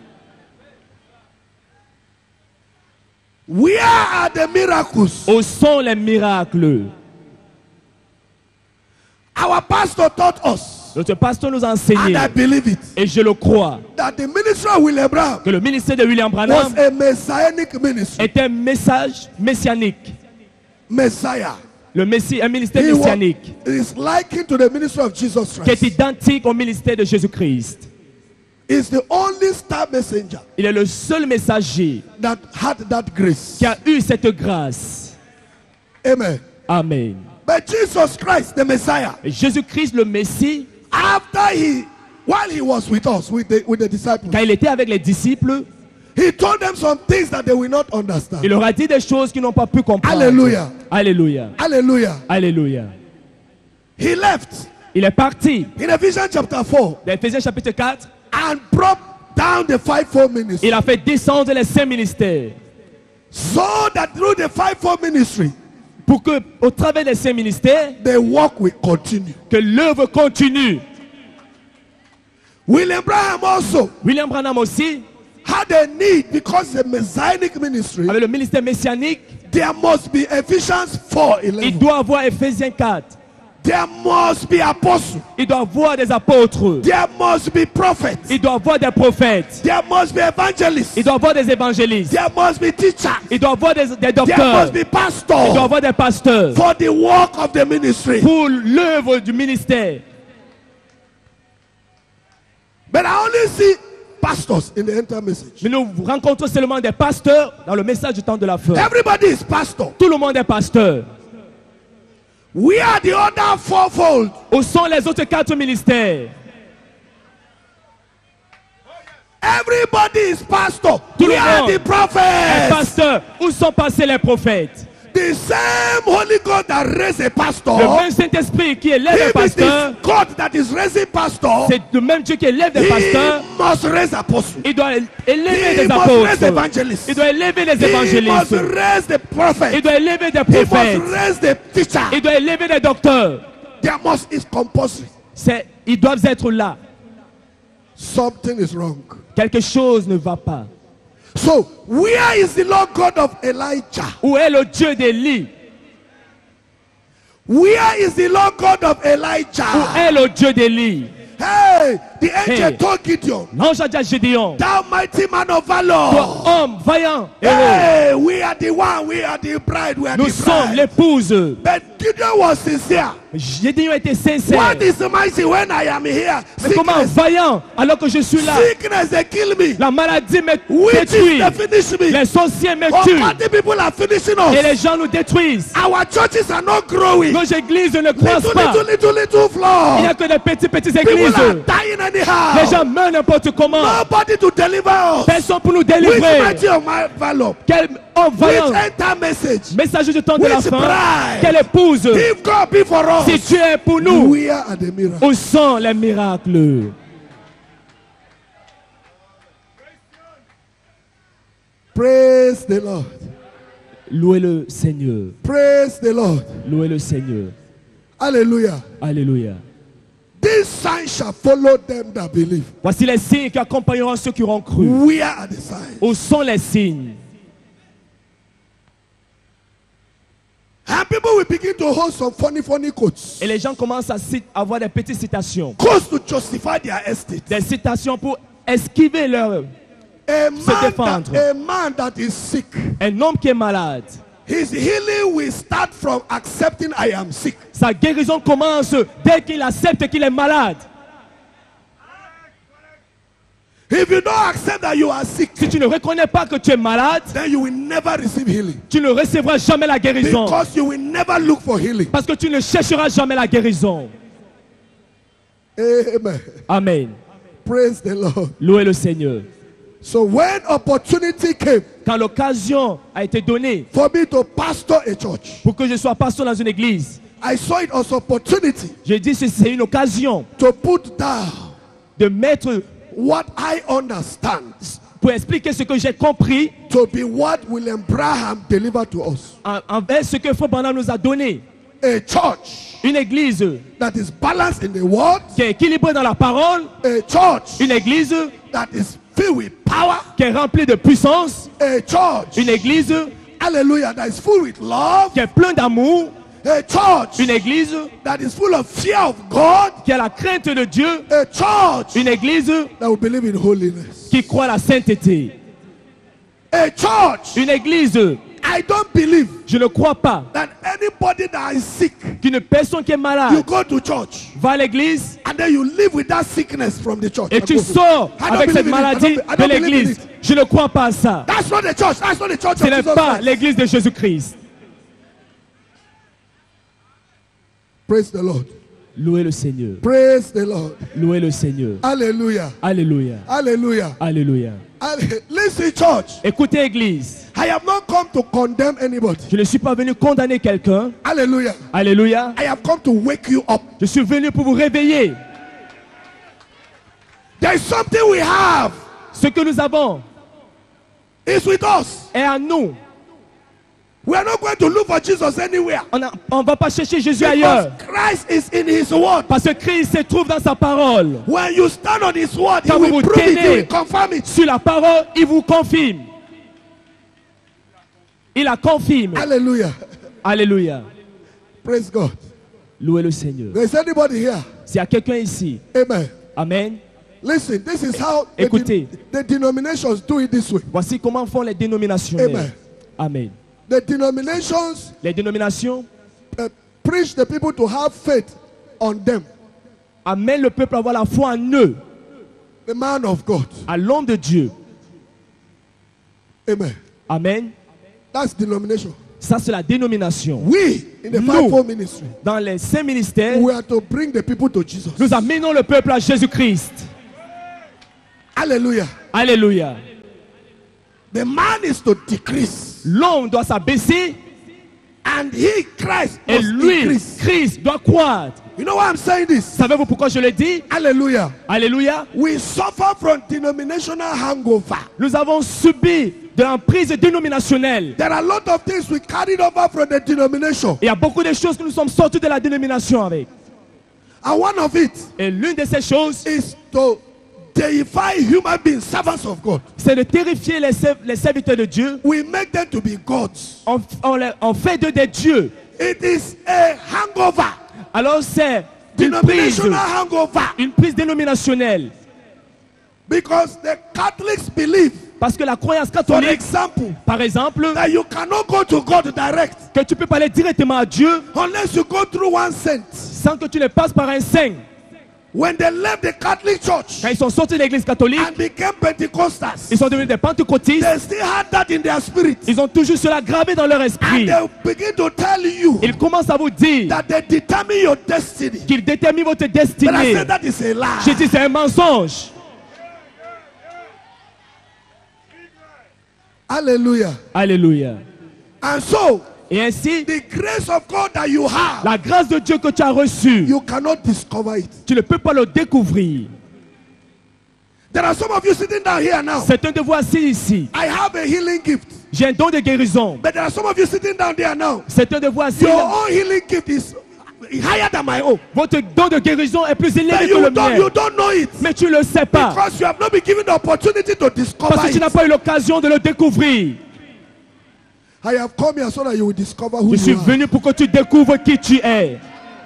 Where are the miracles?
Où sont les miracles?
Our pastor taught us,
Notre pasteur nous a enseigné,
and I believe it,
et je le crois,
that the ministry of William Branham
que le ministère de William
was
Branham
a messianic ministry.
est un message messianique.
Messiah.
Le messie, un ministère
He was,
messianique
is likened to the ministry of Jesus
qui est
Christ.
identique au ministère de Jésus-Christ.
Is the only star messenger
Il est le seul messager
that had that grace.
qui a eu cette grâce.
Amen.
Amen.
But Jesus Christ, the Messiah,
Et Jésus-Christ, le Messie,
after he, while he was with us, with the, with the disciples,
quand il était avec les disciples,
he told them some things that they will not understand.
il leur a dit des choses qu'ils n'ont pas pu comprendre.
Alléluia.
Alléluia.
Hallelujah.
Alléluia.
He left
Il est parti
in Ephesians chapter four
dans Éphésiens chapitre quatre.
and brought down the fivefold ministry,
Il a fait descendre les saints ministères
so that through the fivefold ministry,
pour que, au travers des saints ministères,
the work will continue.
que l'œuvre continue.
William Branham also
William Branham aussi,
had a need because the Messianic ministry,
avec le ministère messianique,
there must be Ephesians four
il
eleven.
doit avoir Éphésiens quatre.
There must be apostles.
Il doit avoir des apôtres.
There must be prophets.
Il doit avoir des prophètes.
There must be evangelists.
Il doit avoir des évangélistes.
There must be teachers.
Il doit avoir des, des
There
docteurs.
must be
Il doit
pastors
avoir des pasteurs
for the work of the ministry.
pour l'œuvre du ministère.
But I only see pastors in the entire message.
Mais nous rencontrons seulement des pasteurs dans le message du temps de la fin.
Everybody is pastor.
Tout le monde est pasteur.
We are the other fourfold.
Où sont les autres quatre ministères?
Everybody is pastor.
Tout
We
le
are
monde
the
est
prophets.
pasteur. Où sont passés les prophètes?
The same Holy God that raised a pastor.
Le même Saint-Esprit qui élève les
If it
pasteurs,
is God that is raising pastor,
c'est le même Dieu qui élève les
he
pasteurs.
must raise apostles.
Il doit élever
He
des
must raise
apôtres.
evangelists.
Il doit élever les
He must
évangélistes.
raise the
Il
prophets.
doit élever des
He
prophètes.
must raise the teacher.
Il doit élever des docteurs.
There must is compulsory.
C'est, ils doivent être là.
Something is wrong.
Quelque chose ne va pas.
So, where is the Lord God of Elijah?
Où est le Dieu d'Élie?
Where is the Lord God of
Où
Elijah?
est le Dieu d'Élie?
Hey, the angel
Hey.
told Gideon,
L'ange a dit à Gédéon,
thou mighty man of
toi
valor.
homme vaillant, héros,
Hey, we are the one, we are the bride, we are
nous
the
sommes
bride.
l'épouse.
But Gideon was sincere.
Gédéon était sincère.
What is mighty when I am here?
Mais comment
Sickness,
vaillant alors que je suis là?
sickness, they kill me.
La maladie me
Witches,
détruit.
they finish me.
Les sorciers me tuent.
Ungodly people are finishing
Et les
us.
gens nous détruisent.
Our churches are not growing.
Nos églises ne croissent
Little,
pas.
little, little, little
Il n'y a
floor.
que des petites, petites
People
églises.
are dying
Les
anyhow.
gens meurent n'importe comment.
Nobody to deliver us.
Personne pour nous
Which
délivrer.
mighty of my valor?
Quel homme
Which
vaillant.
enter message?
Message du temps de la
Which
fin.
bride?
Quelle épouse.
If God be for us,
Si tu es pour nous,
where are the miracles?
où sont les miracles?
Praise the Lord.
Louez le Seigneur.
Praise the Lord.
Louez le Seigneur.
Hallelujah.
Alléluia.
These signs shall follow them that believe.
Voici les signes qui accompagneront ceux qui auront cru.
Where are the signs?
Où sont les signes?
And people will begin to hold some funny, funny quotes.
Et les gens commencent à cit- avoir des petites citations.
Quotes to justify their estate.
Des citations pour esquiver leur...
A
Se
man,
défendre.
that, a man that is sick,
Un homme qui est malade.
his healing will start from accepting I am sick.
Sa guérison commence dès qu'il accepte qu'il est malade.
If you don't accept that you are sick,
Si tu ne reconnais pas que tu es malade,
then you will never receive healing.
tu ne recevras jamais la guérison.
Because you will never look for healing.
Parce que tu ne chercheras jamais la guérison.
Amen.
Amen.
Praise the Lord.
Louez le Seigneur.
So when opportunity came
Quand l'occasion a été donnée
for me to pastor a church,
pour que je sois pasteur dans une église,
I saw it as opportunity
j'ai dit que c'est une occasion
to put down
de mettre,
what I understand
pour expliquer ce que j'ai compris
to be what William Branham delivered to us.
en- envers ce que Frère Branham nous a donné.
A church
Une église
that is balanced in the word,
qui est équilibrée dans la parole,
a church
une église
that is filled with power,
qui est remplie de puissance,
a church,
une église
hallelujah, that is full with love,
qui est pleine d'amour,
a church
une église
that is full of fear of God,
qui a la crainte de Dieu,
a church
une église
that will believe in holiness,
qui croit à la sainteté,
a church.
une église,
I don't believe
je ne crois pas
that anybody that is sick,
qu'une personne qui est
you
malade
go to church
va à l'église
and then you live with that sickness from the church.
et tu sors
I don't
avec cette
believe in it. I
maladie
don't- I
de
don't believe in
l'église.
it.
Je ne crois pas à ça.
That's not the church. That's not the church
Ce
of
n'est
Jesus
pas
Christ.
l'église de Jésus-Christ.
Praise the Lord.
Louez le Seigneur.
Praise the Lord.
Louez le Seigneur.
Hallelujah.
Alléluia.
Hallelujah.
Alléluia.
Halle- Listen, church.
Écoutez, église.
I have not come to condemn anybody.
Je ne suis pas venu condamner quelqu'un.
Hallelujah.
Alléluia.
I have come to wake you up.
Je suis venu pour vous réveiller.
There is something we have.
Ce que nous avons
It's with us.
est à nous.
We are not going to look for Jesus anywhere.
On ne va pas chercher Jésus ailleurs.
Because Christ is in his word.
Parce que Christ se trouve dans sa parole.
When you stand on his word, he
Quand vous
will
vous
prove it, he
tenez
will confirm it.
sur la parole, il vous confirme. Il la confirme.
Hallelujah.
Alléluia.
Praise God.
Louez le Seigneur.
There is anybody here?
S'il y a quelqu'un ici,
Amen.
amen.
Listen, this is how the,
Écoutez.
the denominations do it this way.
Voici comment font les dénominations.
Amen.
Amen.
The denominations
Les dénominations
uh, preach the people to have faith on them,
amènent le peuple à avoir la foi en eux,
the man of God.
à l'homme de Dieu.
Amen.
Amen.
That's denomination.
Ça, c'est la dénomination.
We, in the
Nous.
fivefold ministry,
Dans les saints ministères,
we are to bring the people to Jesus.
nous amenons le peuple à Jésus-Christ.
Hallelujah.
Alléluia.
The man is to decrease,
L'homme doit s'abaisser
and he, Christ,
et
must
lui,
increase.
Christ, doit croître.
You know why I'm saying this?
Savez-vous pourquoi je le dis?
Hallelujah.
Alléluia.
We suffer from denominational hangover.
Nous avons subi de l'emprise dénominationnelle.
There are a lot of things we carried over from the denomination.
Il y a beaucoup de choses que nous sommes sortis de la dénomination avec.
And one of it
Et l'une de ces choses,
is to deify human beings, servants of God.
c'est de terrifier les, serv- les serviteurs de Dieu.
We make them to be gods.
On, on les- on fait d'eux des dieux.
It is a hangover.
Alors c'est une prise,
Denominational hangover.
une prise dénominationnelle.
Because the Catholics believe,
Parce que la croyance
for
catholique,
example,
par exemple,
that you cannot go to God direct
que tu peux pas aller directement à Dieu
unless you go through one saint.
sans que tu ne passes par un saint.
When they left the Catholic Church
Quand ils sont sortis de l'église catholique,
and became Pentecostals,
ils sont devenus des pentecôtistes.
they still had that in their spirit.
Ils ont toujours cela gravé dans leur
And
esprit.
they begin to tell you
Ils commencent à vous dire
that they determine your destiny.
qu'ils déterminent votre
But I
destinée.
said that is a lie.
J'ai dit c'est un mensonge.
Hallelujah.
Alléluia.
And so,
Et ainsi,
the grace of God that you have,
la grâce de Dieu que tu as reçue,
you cannot discover it.
tu ne peux pas le découvrir.
There are some of you sitting down here now.
Certains de vous assis ici,
I have a healing gift.
j'ai un don de guérison.
But there are some of you sitting down there now.
Certains de vous assis,
Your own healing gift is higher than my own.
votre don de guérison est plus
But
élevé que
you
le
don't,
mien.
you don't know it.
Mais tu ne le sais pas.
Because you have not been given the opportunity to discover
Parce que tu n'as
it.
pas eu l'occasion de le découvrir.
I have come here so that you will discover who
Je suis
you are.
venu pour que tu découvres qui tu es.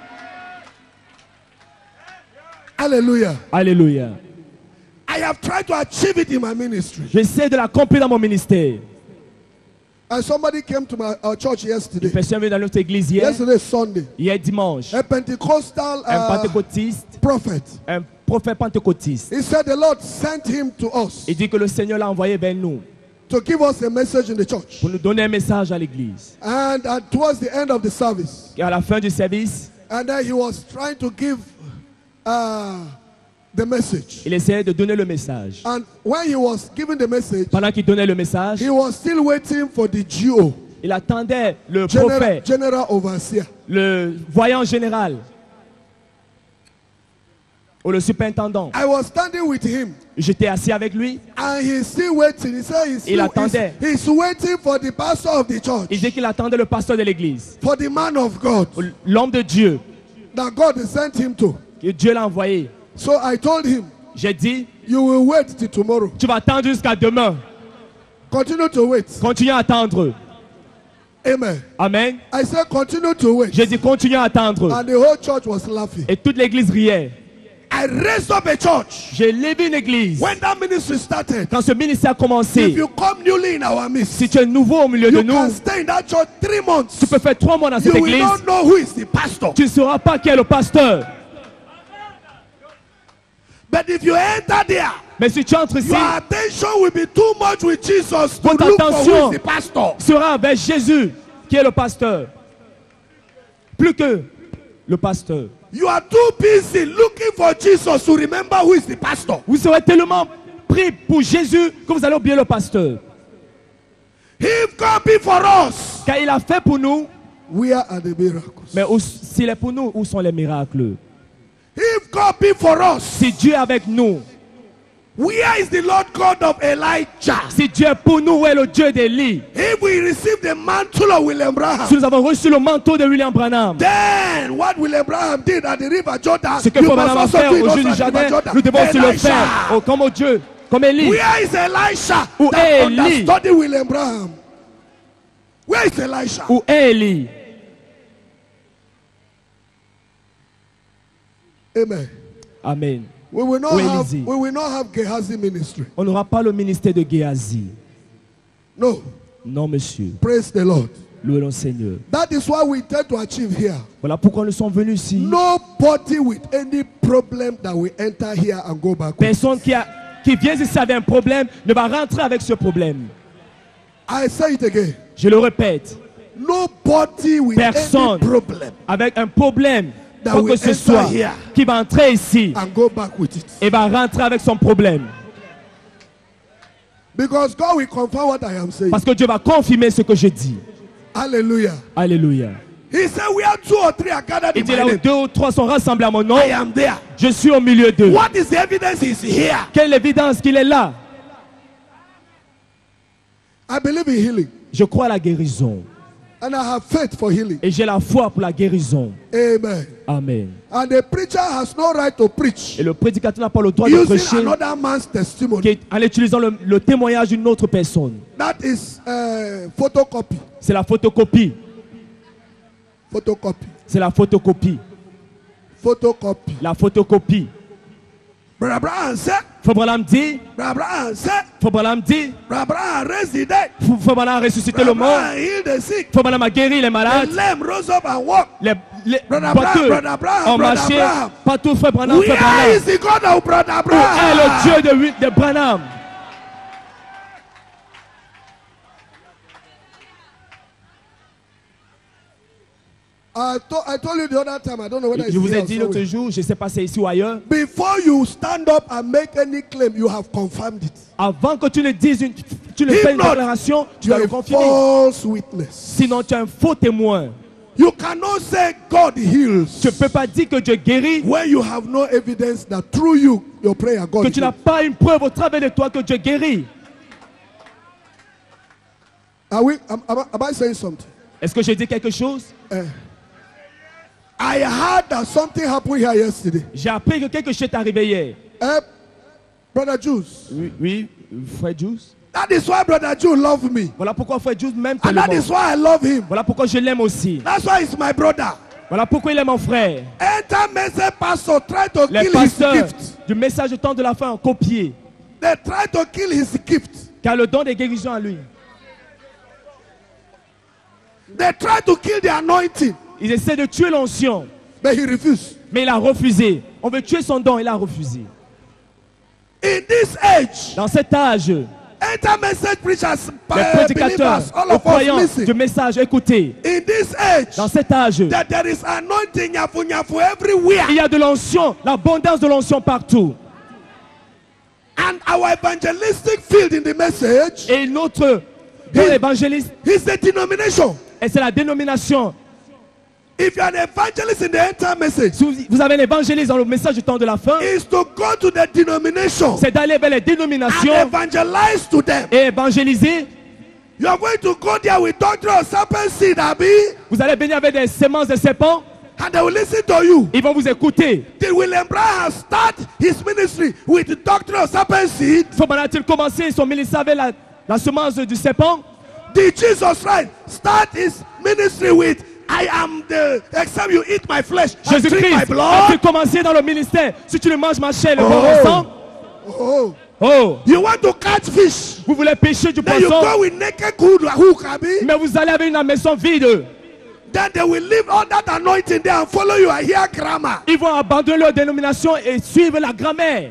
Hallelujah.
Alléluia.
I have tried to achieve it in my ministry.
J'essaie de l'accomplir dans mon ministère.
And somebody came to my our church
Une
yesterday.
personne est venue dans notre église hier,
Yesterday, Sunday.
hier dimanche.
A Pentecostal
Un
uh,
pentecôtiste,
prophet.
un prophète pentecôtiste.
He said the Lord sent him to us
Il dit que le Seigneur l'a envoyé vers nous
to give us a message in the church.
pour nous donner un message à l'église.
And uh, towards the end of the service,
Et à la fin du service,
and then he was trying to give uh, the message.
il essayait de donner le message.
And when he was giving the message,
Pendant qu'il donnait le message,
he was still waiting for the G O,
il attendait le
General,
prophète,
General Overseer.
le voyant général ou le superintendant.
I was standing with him,
J'étais assis avec lui.
and he's still waiting. He said he's,
Il
still,
attendait.
he's, he's waiting for the pastor of the
Il
church,
dit qu'il attendait le pasteur de l'église,
for the man of God
l'homme de Dieu,
that God has sent him to.
que Dieu l'a envoyé.
So I told him,
J'ai dit,
you will wait till tomorrow.
tu vas attendre jusqu'à demain.
Continue to wait.
Continue à attendre.
Amen.
Amen.
I said, continue to wait.
J'ai dit, continue à attendre.
And the whole church was laughing.
Et toute l'église riait.
I raised up a church.
J'ai levé une église.
When that ministry started,
Quand ce ministère a
if
commencé,
you come newly in our midst,
si tu es nouveau au milieu de
you
nous,
can stay in that church three months.
tu peux faire trois mois dans cette
You will
église.
not know who is the pastor.
Tu ne sauras pas qui est le pasteur.
But if you enter there,
Mais si tu entres ici,
your attention will be too much with Jesus to
Votre
look for who
attention
is the pastor.
sera avec Jésus, qui est le pasteur. Plus que le pasteur.
You are too busy looking for Jesus to remember who is the pastor.
Vous serez tellement pris pour Jésus que vous allez oublier le pasteur.
If God be for us,
Car il a fait pour nous,
where are the miracles?
mais où- s'il est pour nous, où sont les miracles?
If God be for us,
Si Dieu est avec nous,
Where is the Lord God of Elijah?
Si Dieu est pour nous, où est le Dieu d'Élie?
If we receive the mantle of William Branham,
Si nous avons reçu le manteau de William Branham,
then what William Branham did at the river Jordan,
ce que
you
Frère
must
Branham a
also
fait
do it
au
also
jeu du
at the
jardin,
river Jordan.
nous devons aussi le
Elisha.
faire. Oh, comme au Dieu, comme Élie.
Where is Elisha
Où
that
est Élie?
understudied William Branham? Where is Elisha?
Où est Élie?
Amen.
Amen.
We will not
Où est
have
Élisée?
we will not have Gehazi ministry.
On n'aura pas le ministère de Géasi.
No.
Non, monsieur.
Praise the Lord.
Louez le Seigneur.
That is what we tend to achieve here.
Voilà pourquoi nous sommes venus ici.
Nobody with any problem that will enter here and go back.
Personne qui, a, qui vient ici avec un problème ne va rentrer avec ce problème.
I say it again.
Je le répète.
Nobody with
Personne
any problem
avec un problème,
that
quoi
will
que ce
enter
soit,
here
qui va entrer ici
and go back with it.
et va rentrer avec son problème.
Because God will confirm what I am saying.
Parce que Dieu va confirmer ce que je dis.
Hallelujah.
Alléluia.
He said, where two or three are gathered
Il
in
dit
my
là où
name,
deux ou trois sont rassemblés à mon nom,
I am there.
je suis au milieu d'eux.
What is the evidence he's here?
Quelle évidence qu'il est là?
I believe in healing.
Je crois à la guérison.
And I have faith for healing.
Et j'ai la foi pour la guérison.
Amen.
Amen.
And the preacher has no right to preach
Et le prédicateur n'a pas le droit de
using
prêcher
another man's testimony.
qui- en utilisant le, le témoignage d'une autre personne.
That is uh, photocopy.
C'est la photocopie.
Photocopy.
C'est la photocopie.
Photocopy.
La photocopie.
Brother Abraham said,
Frère Branham dit,
Brother Abraham said,
Frère Branham dit,
Brother Abraham raised the dead.
Frère Branham a ressuscité
Brother
le mort.
Abraham healed the sick.
Frère Branham a guéri les
The
malades.
lame rose up and walked.
Les, les
Brother Abraham,
boiteux
Brother Abraham,
ont
Brother
marché.
Abraham.
Partout, Frère Branham, Frère
Where
Branham.
is the God of Brother
Où est le
Abraham?
Dieu de, de Branham?
I, to, I told you the other time, I don't know whether it's
Je vous
here
ai
or
dit l'autre
somewhere.
jour, je ne sais pas si c'est ici ou ailleurs.
Before you stand up and make any claim, you have confirmed it.
Avant que tu ne dises une, tu ne
If
fais une
not,
déclaration, tu
You
dois
are
le
a
confirmer.
false witness.
Sinon, tu es un faux témoin.
You cannot say God heals
Tu ne peux pas dire que Dieu guérit,
when you have no evidence that through you, your prayer, God
que tu n'as
heals.
pas une preuve au travers de toi que Dieu guérit.
Are we, am, am, I- am I saying something?
Est-ce que j'ai dit quelque chose?
Eh. I heard that something happened here yesterday.
J'ai appris que quelque chose est arrivé hier.
Eh, Brother Juice.
Oui, oui, frère Juice.
That is why Brother Juice loved me.
Voilà pourquoi frère Juice m'aime
And that is
tellement.
why I love him.
Voilà pourquoi je l'aime aussi.
That's why he's my brother.
Voilà pourquoi il est mon frère.
Enter message pastor try to
Les
kill his
pasteurs
gift.
du message du temps de la fin ont copié.
They try to kill his gift.
Car le don des guérisons à lui.
They try to kill the anointing.
Ils essaient de tuer l'ancien.
But he refused.
Mais il a refusé. On veut tuer son don, il a refusé.
In this age,
Dans cet âge, les
enter message preachers, uh,
prédicateurs,
believers, all
aux
of us
croyants
listen.
du message, écoutez.
In this age,
Dans cet âge,
that there is anointing nyafu nyafu everywhere.
il y a de l'ancien, l'abondance de l'ancien partout.
And our evangelistic field in the message
Et notre don évangéliste,
is the denomination.
et c'est la dénomination.
If you are an evangelist in the entire message,
Si vous, vous avez l'évangéliste dans le message du temps de la fin,
is to go to the denomination
c'est d'aller vers les
and
dénominations
evangelize to them.
et évangéliser.
You are going to go there with doctrine of serpent seed, Abi,
Vous allez venir avec des semences de serpents,
and they will listen to you.
ils vont vous écouter.
Did William Branham start his ministry with the doctrine of serpent seed?
Faut a-t-il commencer son ministère avec la, la semence du serpent?
Did Jesus Christ start his ministry with I am the except you eat my flesh and drink my
Jésus-Christ
blood?
a-t-il commencé dans le ministère? Si tu ne manges ma chair, le
Oh.
bon sang,
Oh,
oh,
you want to catch fish?
vous voulez pêcher du
Then you
poisson,
go with naked hook, hook, Abi.
mais vous allez avec une maison vide.
Then they will leave all that anointing there and follow you and hear grammar.
Ils vont abandonner leur dénomination et suivre la grammaire.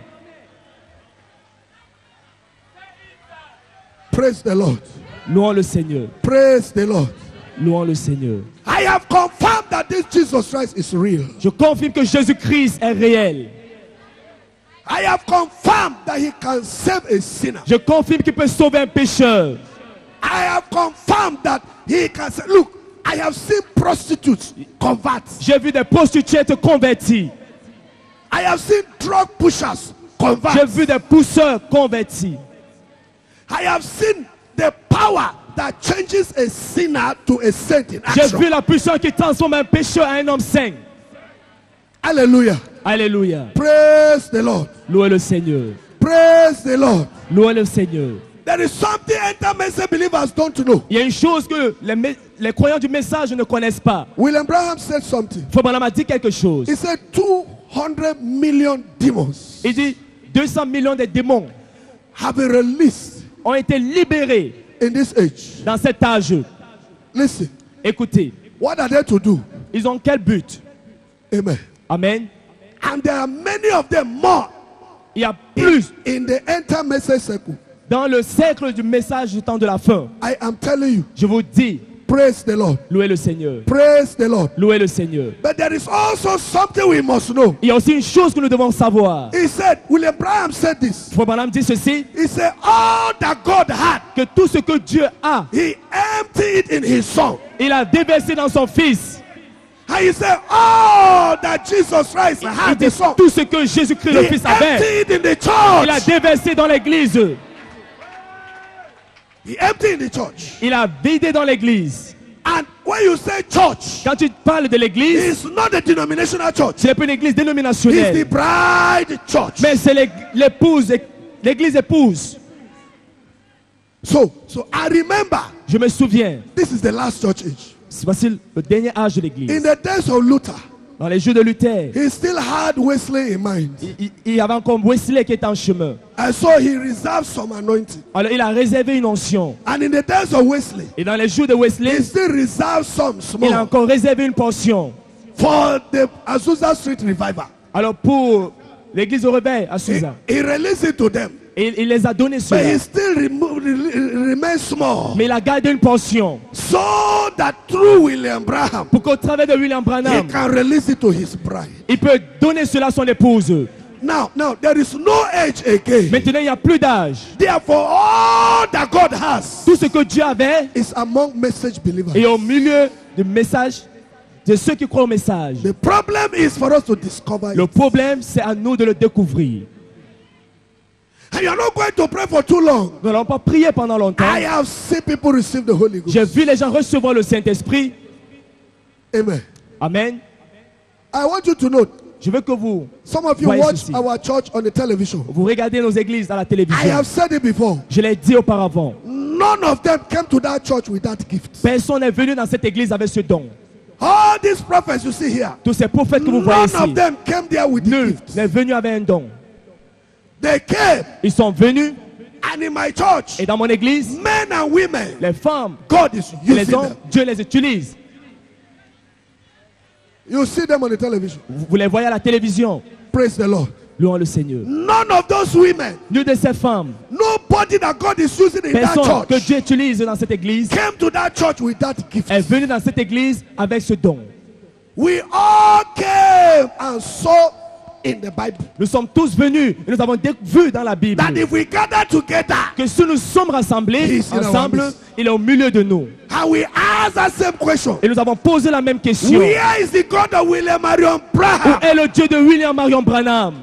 Praise the Lord.
Louons le Seigneur.
Praise the Lord.
Louons le Seigneur.
I have confirmed that this Jesus Christ is real.
Je confirme que Jésus-Christ est réel.
I have confirmed that he can save a sinner.
Je confirme qu'il peut sauver un pécheur.
I have confirmed that he can save. Look, I have seen prostitutes convert.
J'ai vu des prostituées être converties.
I have seen drug pushers convert.
J'ai vu des pousseurs convertis.
I have seen the power that changes a sinner to a saint in
J'ai
action.
vu la puissance qui transforme un pécheur en un homme saint.
Hallelujah.
Alléluia.
Praise the Lord.
Louez le Seigneur.
Praise the Lord.
Louez le Seigneur.
There is something enter message believers don't know.
Il y a une chose que les, mé- les croyants du message ne connaissent pas.
William Branham said something.
Frère Branham a dit quelque chose.
He said two hundred million demons
Il dit deux cents millions de démons
have been released
ont été libérés
in this age.
dans cet âge.
Listen,
Écoutez,
what are they to do?
ils ont quel but?
Amen.
Amen.
And there are many of them more
Il y a plus
in the enter message circle.
dans le cercle du message du temps de la fin.
I am telling you,
Je vous dis,
praise the Lord.
louez le Seigneur.
Praise the Lord.
Louez le Seigneur.
But there is also something we must know.
Il y a aussi une chose que nous devons savoir.
He said, William Branham said this.
Frère Branham dit ceci,
He said, all that God had,
que tout ce que Dieu a,
he emptied in his son.
il a déversé dans son Fils.
And he said, all that Jesus Christ
Il
had,
dit
the son,
tout ce que Jésus-Christ le
he
Fils avait,
emptied in the
il a
church.
déversé dans l'église.
He emptied in the church.
Il a vidé dans l'église.
And when you say church,
Quand tu parles de l'église,
it's not a denominational church.
ce n'est pas une église
It's the
dénominationnelle,
bride church.
mais c'est l'ég- l'épouse, l'église épouse.
So, so I remember
Je me souviens,
this is the last church age.
voici le dernier âge de
In
l'église.
the days of Luther,
Dans les jours de Luther,
he still had Wesley in mind.
il, il- il y avait encore Wesley qui était en chemin.
And so he reserved some anointing.
Alors il a réservé une onction.
And in the days of Wesley,
Et dans les jours de Wesley,
he still reserved some
il a
small
encore réservé une portion.
for the Azusa Street revival.
Alors pour l'église au réveil à
He,
Susa,
he released it to them.
et il les a donnés
But
cela.
he still remo- re- re- remains small.
Mais il a gardé une portion
So that through William Branham,
pour qu'au travers de William
he
Branham,
can release it to his bride.
il peut donner cela à son épouse.
Now, now there is no age again.
Maintenant, il n'y a plus d'âge.
Therefore, all that God has
Tout ce que Dieu avait
is among message believers.
est au milieu du message de ceux qui croient au message.
The problem is for us to discover
Le
it.
problème, c'est à nous de le découvrir.
And you are not going to pray for too long.
Nous n'allons pas prier pendant longtemps.
I have seen people receive the Holy Ghost.
J'ai vu les gens recevoir le Saint-Esprit.
Amen.
Amen.
I want you to know,
Je veux que vous,
some of you
Voyez
watch
ceci.
our church on the television.
vous regardez nos églises à la
I
télévision.
have said it before.
Je l'ai dit auparavant.
None of them came to that church with that gift.
Personne n'est venu dans cette église avec ce don.
All these prophets you see here,
Tous ces prophètes que vous voyez
none of
ici,
them came there with the
nul
gift.
n'est venu avec un don.
They came,
Ils sont venus
and in my church,
et dans mon église,
men and women,
les femmes
God is
et les
using
hommes,
them.
Dieu les utilise.
You see them on the television.
Vous vous les voyez à la télévision.
Praise the Lord.
Louons le Seigneur.
None of those women,
Nulle de ces femmes,
nobody that God is using in that
personne que
church,
Dieu utilise dans cette église
came to that church with that gift.
est venu dans cette église avec ce don.
We all came and saw in the Bible
Nous sommes tous venus et nous avons dé- vu dans la Bible
that if we gather together
que si nous sommes rassemblés
He is in our
ensemble,
midst.
il est au milieu de nous.
and we ask that same question,
Et nous avons posé la même question.
where is the God of William Marion
Où
Branham?
est le Dieu de William Marion Branham?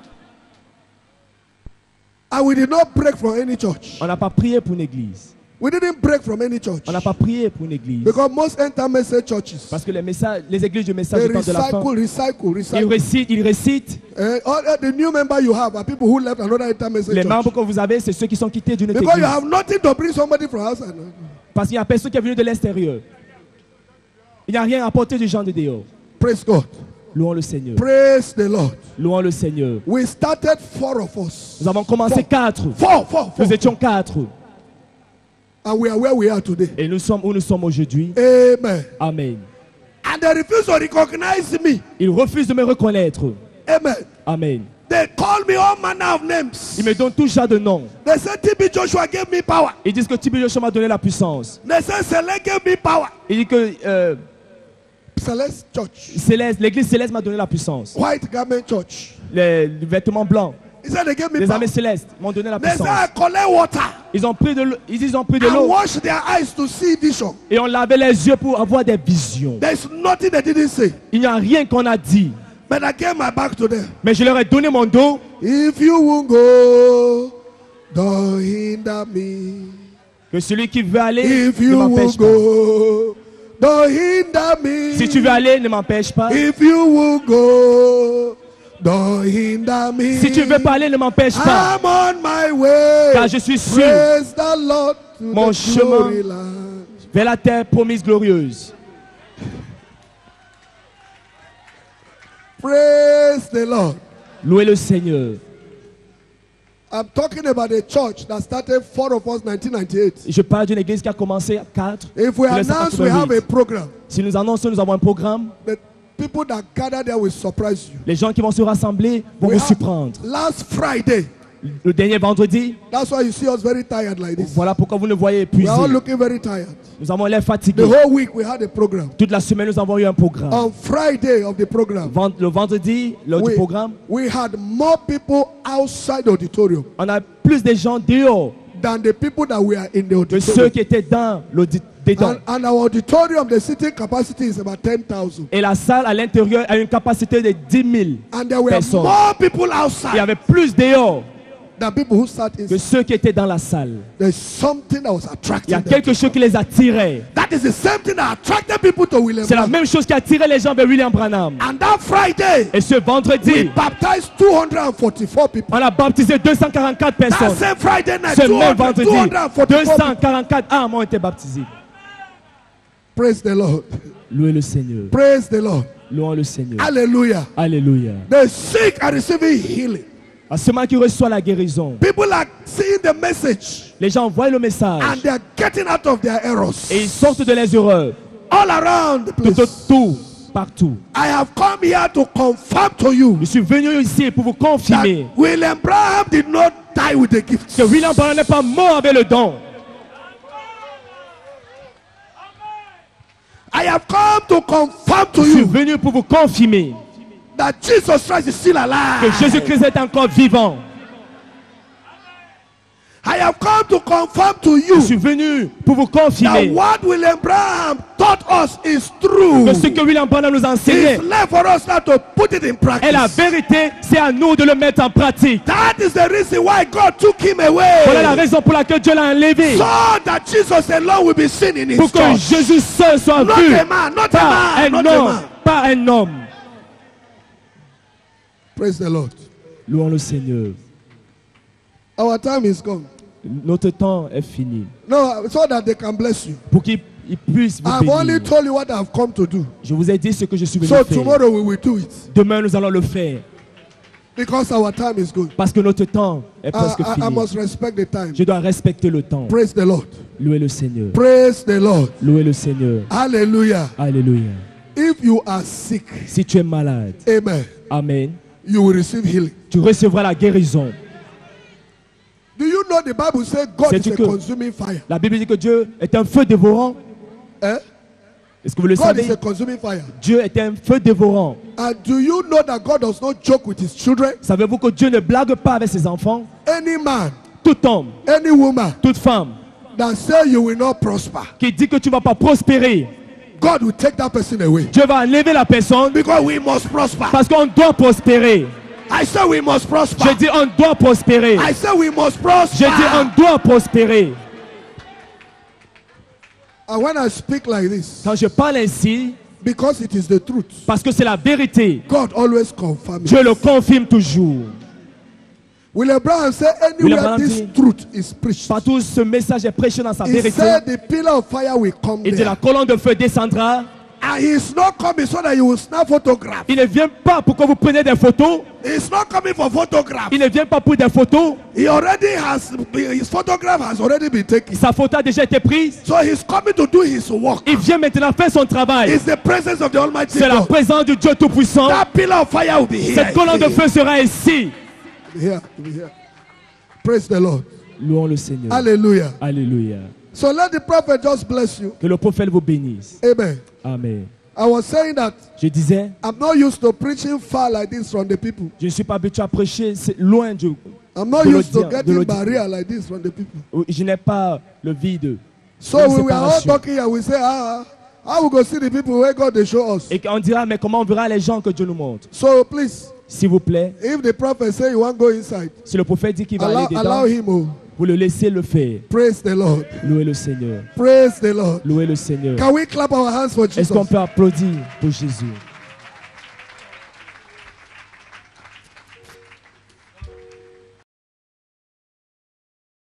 And we did not break from any church.
On n'a pas prié pour une église.
We didn't break from any church.
On n'a pas prié pour une église.
Because most enter message churches,
Parce que les, messages, les églises du message
they
du temps de la fin,
recycle, recycle,
ils
recycle.
récitent, ils récitent.
Eh, all uh, the new member you have are people who left another enter message
Les
church.
membres que vous avez, c'est ceux qui sont quittés d'une autre
Because you
église.
have nothing to bring somebody from outside.
Parce qu'il n'y a personne qui est venu de l'extérieur. Il n'y a rien à apporter du genre de dehors.
Praise God.
Louons le Seigneur.
Praise the Lord.
Louons le Seigneur.
We started four of us.
Nous avons commencé
Four.
quatre.
Four, four, four.
Nous étions quatre.
And we are where we are today.
Et nous sommes où nous sommes aujourd'hui.
Amen.
Amen.
And they refuse to recognize me.
Ils refusent de me reconnaître.
Amen.
Amen.
They call me all manner of names.
Ils me donnent tout genre de noms.
They say T B Joshua gave me power.
Ils disent que T B Joshua m'a donné la puissance.
They say Select gave me power.
Ils disent que euh,
Celeste Church.
Céleste, l'église céleste m'a donné la puissance.
White Garment Church.
Les, les vêtements blancs,
He said they gave me
les
power.
armées célestes m'ont donné la
They say
puissance.
I collect water
Ils ont pris de l'eau, ils disent, ils ont pris de
and
l'eau
wash their eyes to see vision.
et on lavait les yeux pour avoir des visions.
There's nothing they didn't say.
Il n'y a rien qu'on a dit.
But I gave my back to them.
Mais je leur ai donné mon dos.
If you won't go, don't hinder me.
Que celui qui veut aller
If
ne
you
m'empêche
won't
pas.
go, don't hinder me.
Si tu veux aller, ne m'empêche pas.
If you won't go, don't hinder me.
Si tu ne veux pas aller, ne m'empêche pas.
I'm on my way.
Car je suis sûr.
Praise the Lord to
Mon
the
chemin
glory land.
vers la terre promise glorieuse.
Praise the Lord.
Louez le Seigneur.
I'm talking about a church that started four of us nineteen ninety-eight.
Je parle d'une église qui a commencé à quatre.
If we
mille neuf cent
announce we have a
quatre-vingt-huit.
program,
Si nous annonçons, nous avons un programme.
the people that gather there will surprise you.
Les gens qui vont se rassembler vont
We
vous
have-
surprendre.
Last Friday,
Le dernier vendredi,
that's why you see us very tired like this.
voilà pourquoi vous ne voyez
We
épuisés.
are all looking very tired.
Nous avons l'air
The
fatigués.
whole week we had a program.
Toute la semaine, nous avons eu un programme.
On Friday of the program,
Vend- Le vendredi, lors du
we,
programme,
we had more people outside the auditorium
on a plus de gens dehors
than the people that were in the
que ceux
auditorium.
qui étaient dans l'audit dedans.
And, and our auditorium, the seating capacity is about ten thousand.
Et la salle à l'intérieur a une capacité de dix mille.
And there were
Personne.
more people
Il y
outside
avait plus dehors
than people who sat
que
inside.
ceux qui étaient dans la salle.
There's something that was
Il y
attracting
a
them.
quelque chose qui les attirait.
That is the same thing that attracted people to William
C'est la
Branham.
même chose qui attirait les gens vers William Branham.
And that Friday,
Et ce
we
vendredi,
baptized two hundred forty-four people.
on a baptisé deux cent quarante-quatre
That
personnes.
same Friday night,
Ce
two
même
hundred,
vendredi,
two hundred forty-four
deux cent
people.
quarante-quatre âmes ont été baptisées.
Praise the Lord.
Louez le Seigneur.
Praise the Lord.
Louons le Seigneur.
Hallelujah.
Alléluia.
The sick are receiving healing.
À ce moment qui reçoit la guérison,
People are seeing the message
les gens voient le message
and they are getting out of their errors.
et ils sortent de les erreurs.
All around the
Tout
place.
autour, partout.
I have come here to confirm to you
Je suis venu ici pour vous
that
confirmer
William Branham did not die with the gift.
que William Branham n'est pas mort avec le don.
I have come to confirm
Je
to
suis
you
venu pour vous confirmer
that Jesus Christ is still
que
alive.
Jésus-Christ est encore vivant.
I have come to confirm to
Je suis
you
venu pour vous
that
confirmer
what William Branham taught us is true.
que ce que William Branham nous a enseigné
It's left for us now to put it in
est la
practice.
vérité, c'est à nous de le mettre en pratique.
That is the reason why God took him
Voilà la
away.
raison pour laquelle Dieu l'a enlevé.
So that Jesus alone will be seen in his
Pour que
church.
Jésus seul soit
Not
vu
a man, not a
par
man,
un
not a
homme,
man.
pas un homme.
Praise the Lord.
Louons le Seigneur.
Our time is gone.
Notre temps est fini.
No, so that they can bless you.
Pour qu'il il puisse vous
I've only
bénir.
told you what I've come to do.
Je vous ai dit ce que je suis venu
So
faire.
tomorrow we will do it.
Demain, nous allons le faire.
Because our time is good.
Parce que notre temps est
I,
presque
I, I
fini.
must respect the time.
Je dois respecter le temps.
Praise the Lord.
Louez le Seigneur.
Praise the Lord.
Louez le Seigneur.
Hallelujah.
Alléluia.
If you are sick,
Si tu es malade,
amen,
amen,
you will receive healing.
tu recevras la guérison.
Do you know the Bible says God is
Sais-tu
a
que-
consuming fire?
La Bible dit que Dieu est un feu dévorant.
Eh?
Est-ce que vous le
God
savez?
is a consuming fire.
Dieu est un feu dévorant.
And do you know that God does not joke with his children?
Savez-vous que Dieu ne blague pas avec ses enfants?
Any man,
Tout homme,
any woman
toute femme
that say you will not prosper,
qui dit que tu ne vas pas prospérer,
God will take that person away.
Dieu va enlever la personne
Because we must prosper.
parce qu'on doit prospérer.
I say we must prosper.
Je dis on doit prospérer.
I say we must
Je
prosper.
dis on doit prospérer.
And when I speak like this,
Quand je parle ainsi,
because it is the truth,
parce que c'est la vérité,
God always confirms
Dieu
it.
le confirme toujours.
William Branham said,
William
anywhere
Branham
this
dit-
truth is preached,
Partout ce message est prêché dans sa
he
vérité.
said the pillar of fire will come
Et de la
there.
colonne de feu descendra.
And he's not coming so that you will snap photograph.
Il ne vient pas pour que vous preniez des photos.
He's not coming for photograph.
Il ne vient pas pour des photos.
He already has, his photograph has already been taken.
Sa photo a déjà été prise.
So he's coming to do his work.
Il vient maintenant faire son travail.
It's the presence of the Almighty
C'est la
God.
présence du Dieu Tout-Puissant.
That pillar of fire will be here.
Cette colonne de feu sera ici.
Be here, be here. Praise the Lord.
Louons le Seigneur.
Hallelujah.
Alléluia.
So let the prophet just bless you.
Que le prophète vous bénisse.
Amen.
Amen.
I was saying that
Je disais,
I'm not used to preaching far like this from the people.
je ne suis pas habitué à prêcher c'est loin du.
I'm not
De
used to
l'audience, de
getting
l'audience.
barrier like this from the people.
Je n'ai pas le vide.
So
Une
we were all
séparation.
talking and we say, ah, How we go see the people where God they show us?
Et on dira, mais comment on verra les gens que Dieu nous montre?
So please,
S'il vous plaît,
if the prophet say you want to go inside,
si le prophète dit qu'il va
allow,
aller
allow
dedans,
him. Oh,
vous le laissez le faire.
praise the Lord.
Louez le Seigneur.
Praise the Lord.
Louez le Seigneur.
Can we clap our hands for
Est-ce
Jesus?
qu'on peut applaudir pour Jésus?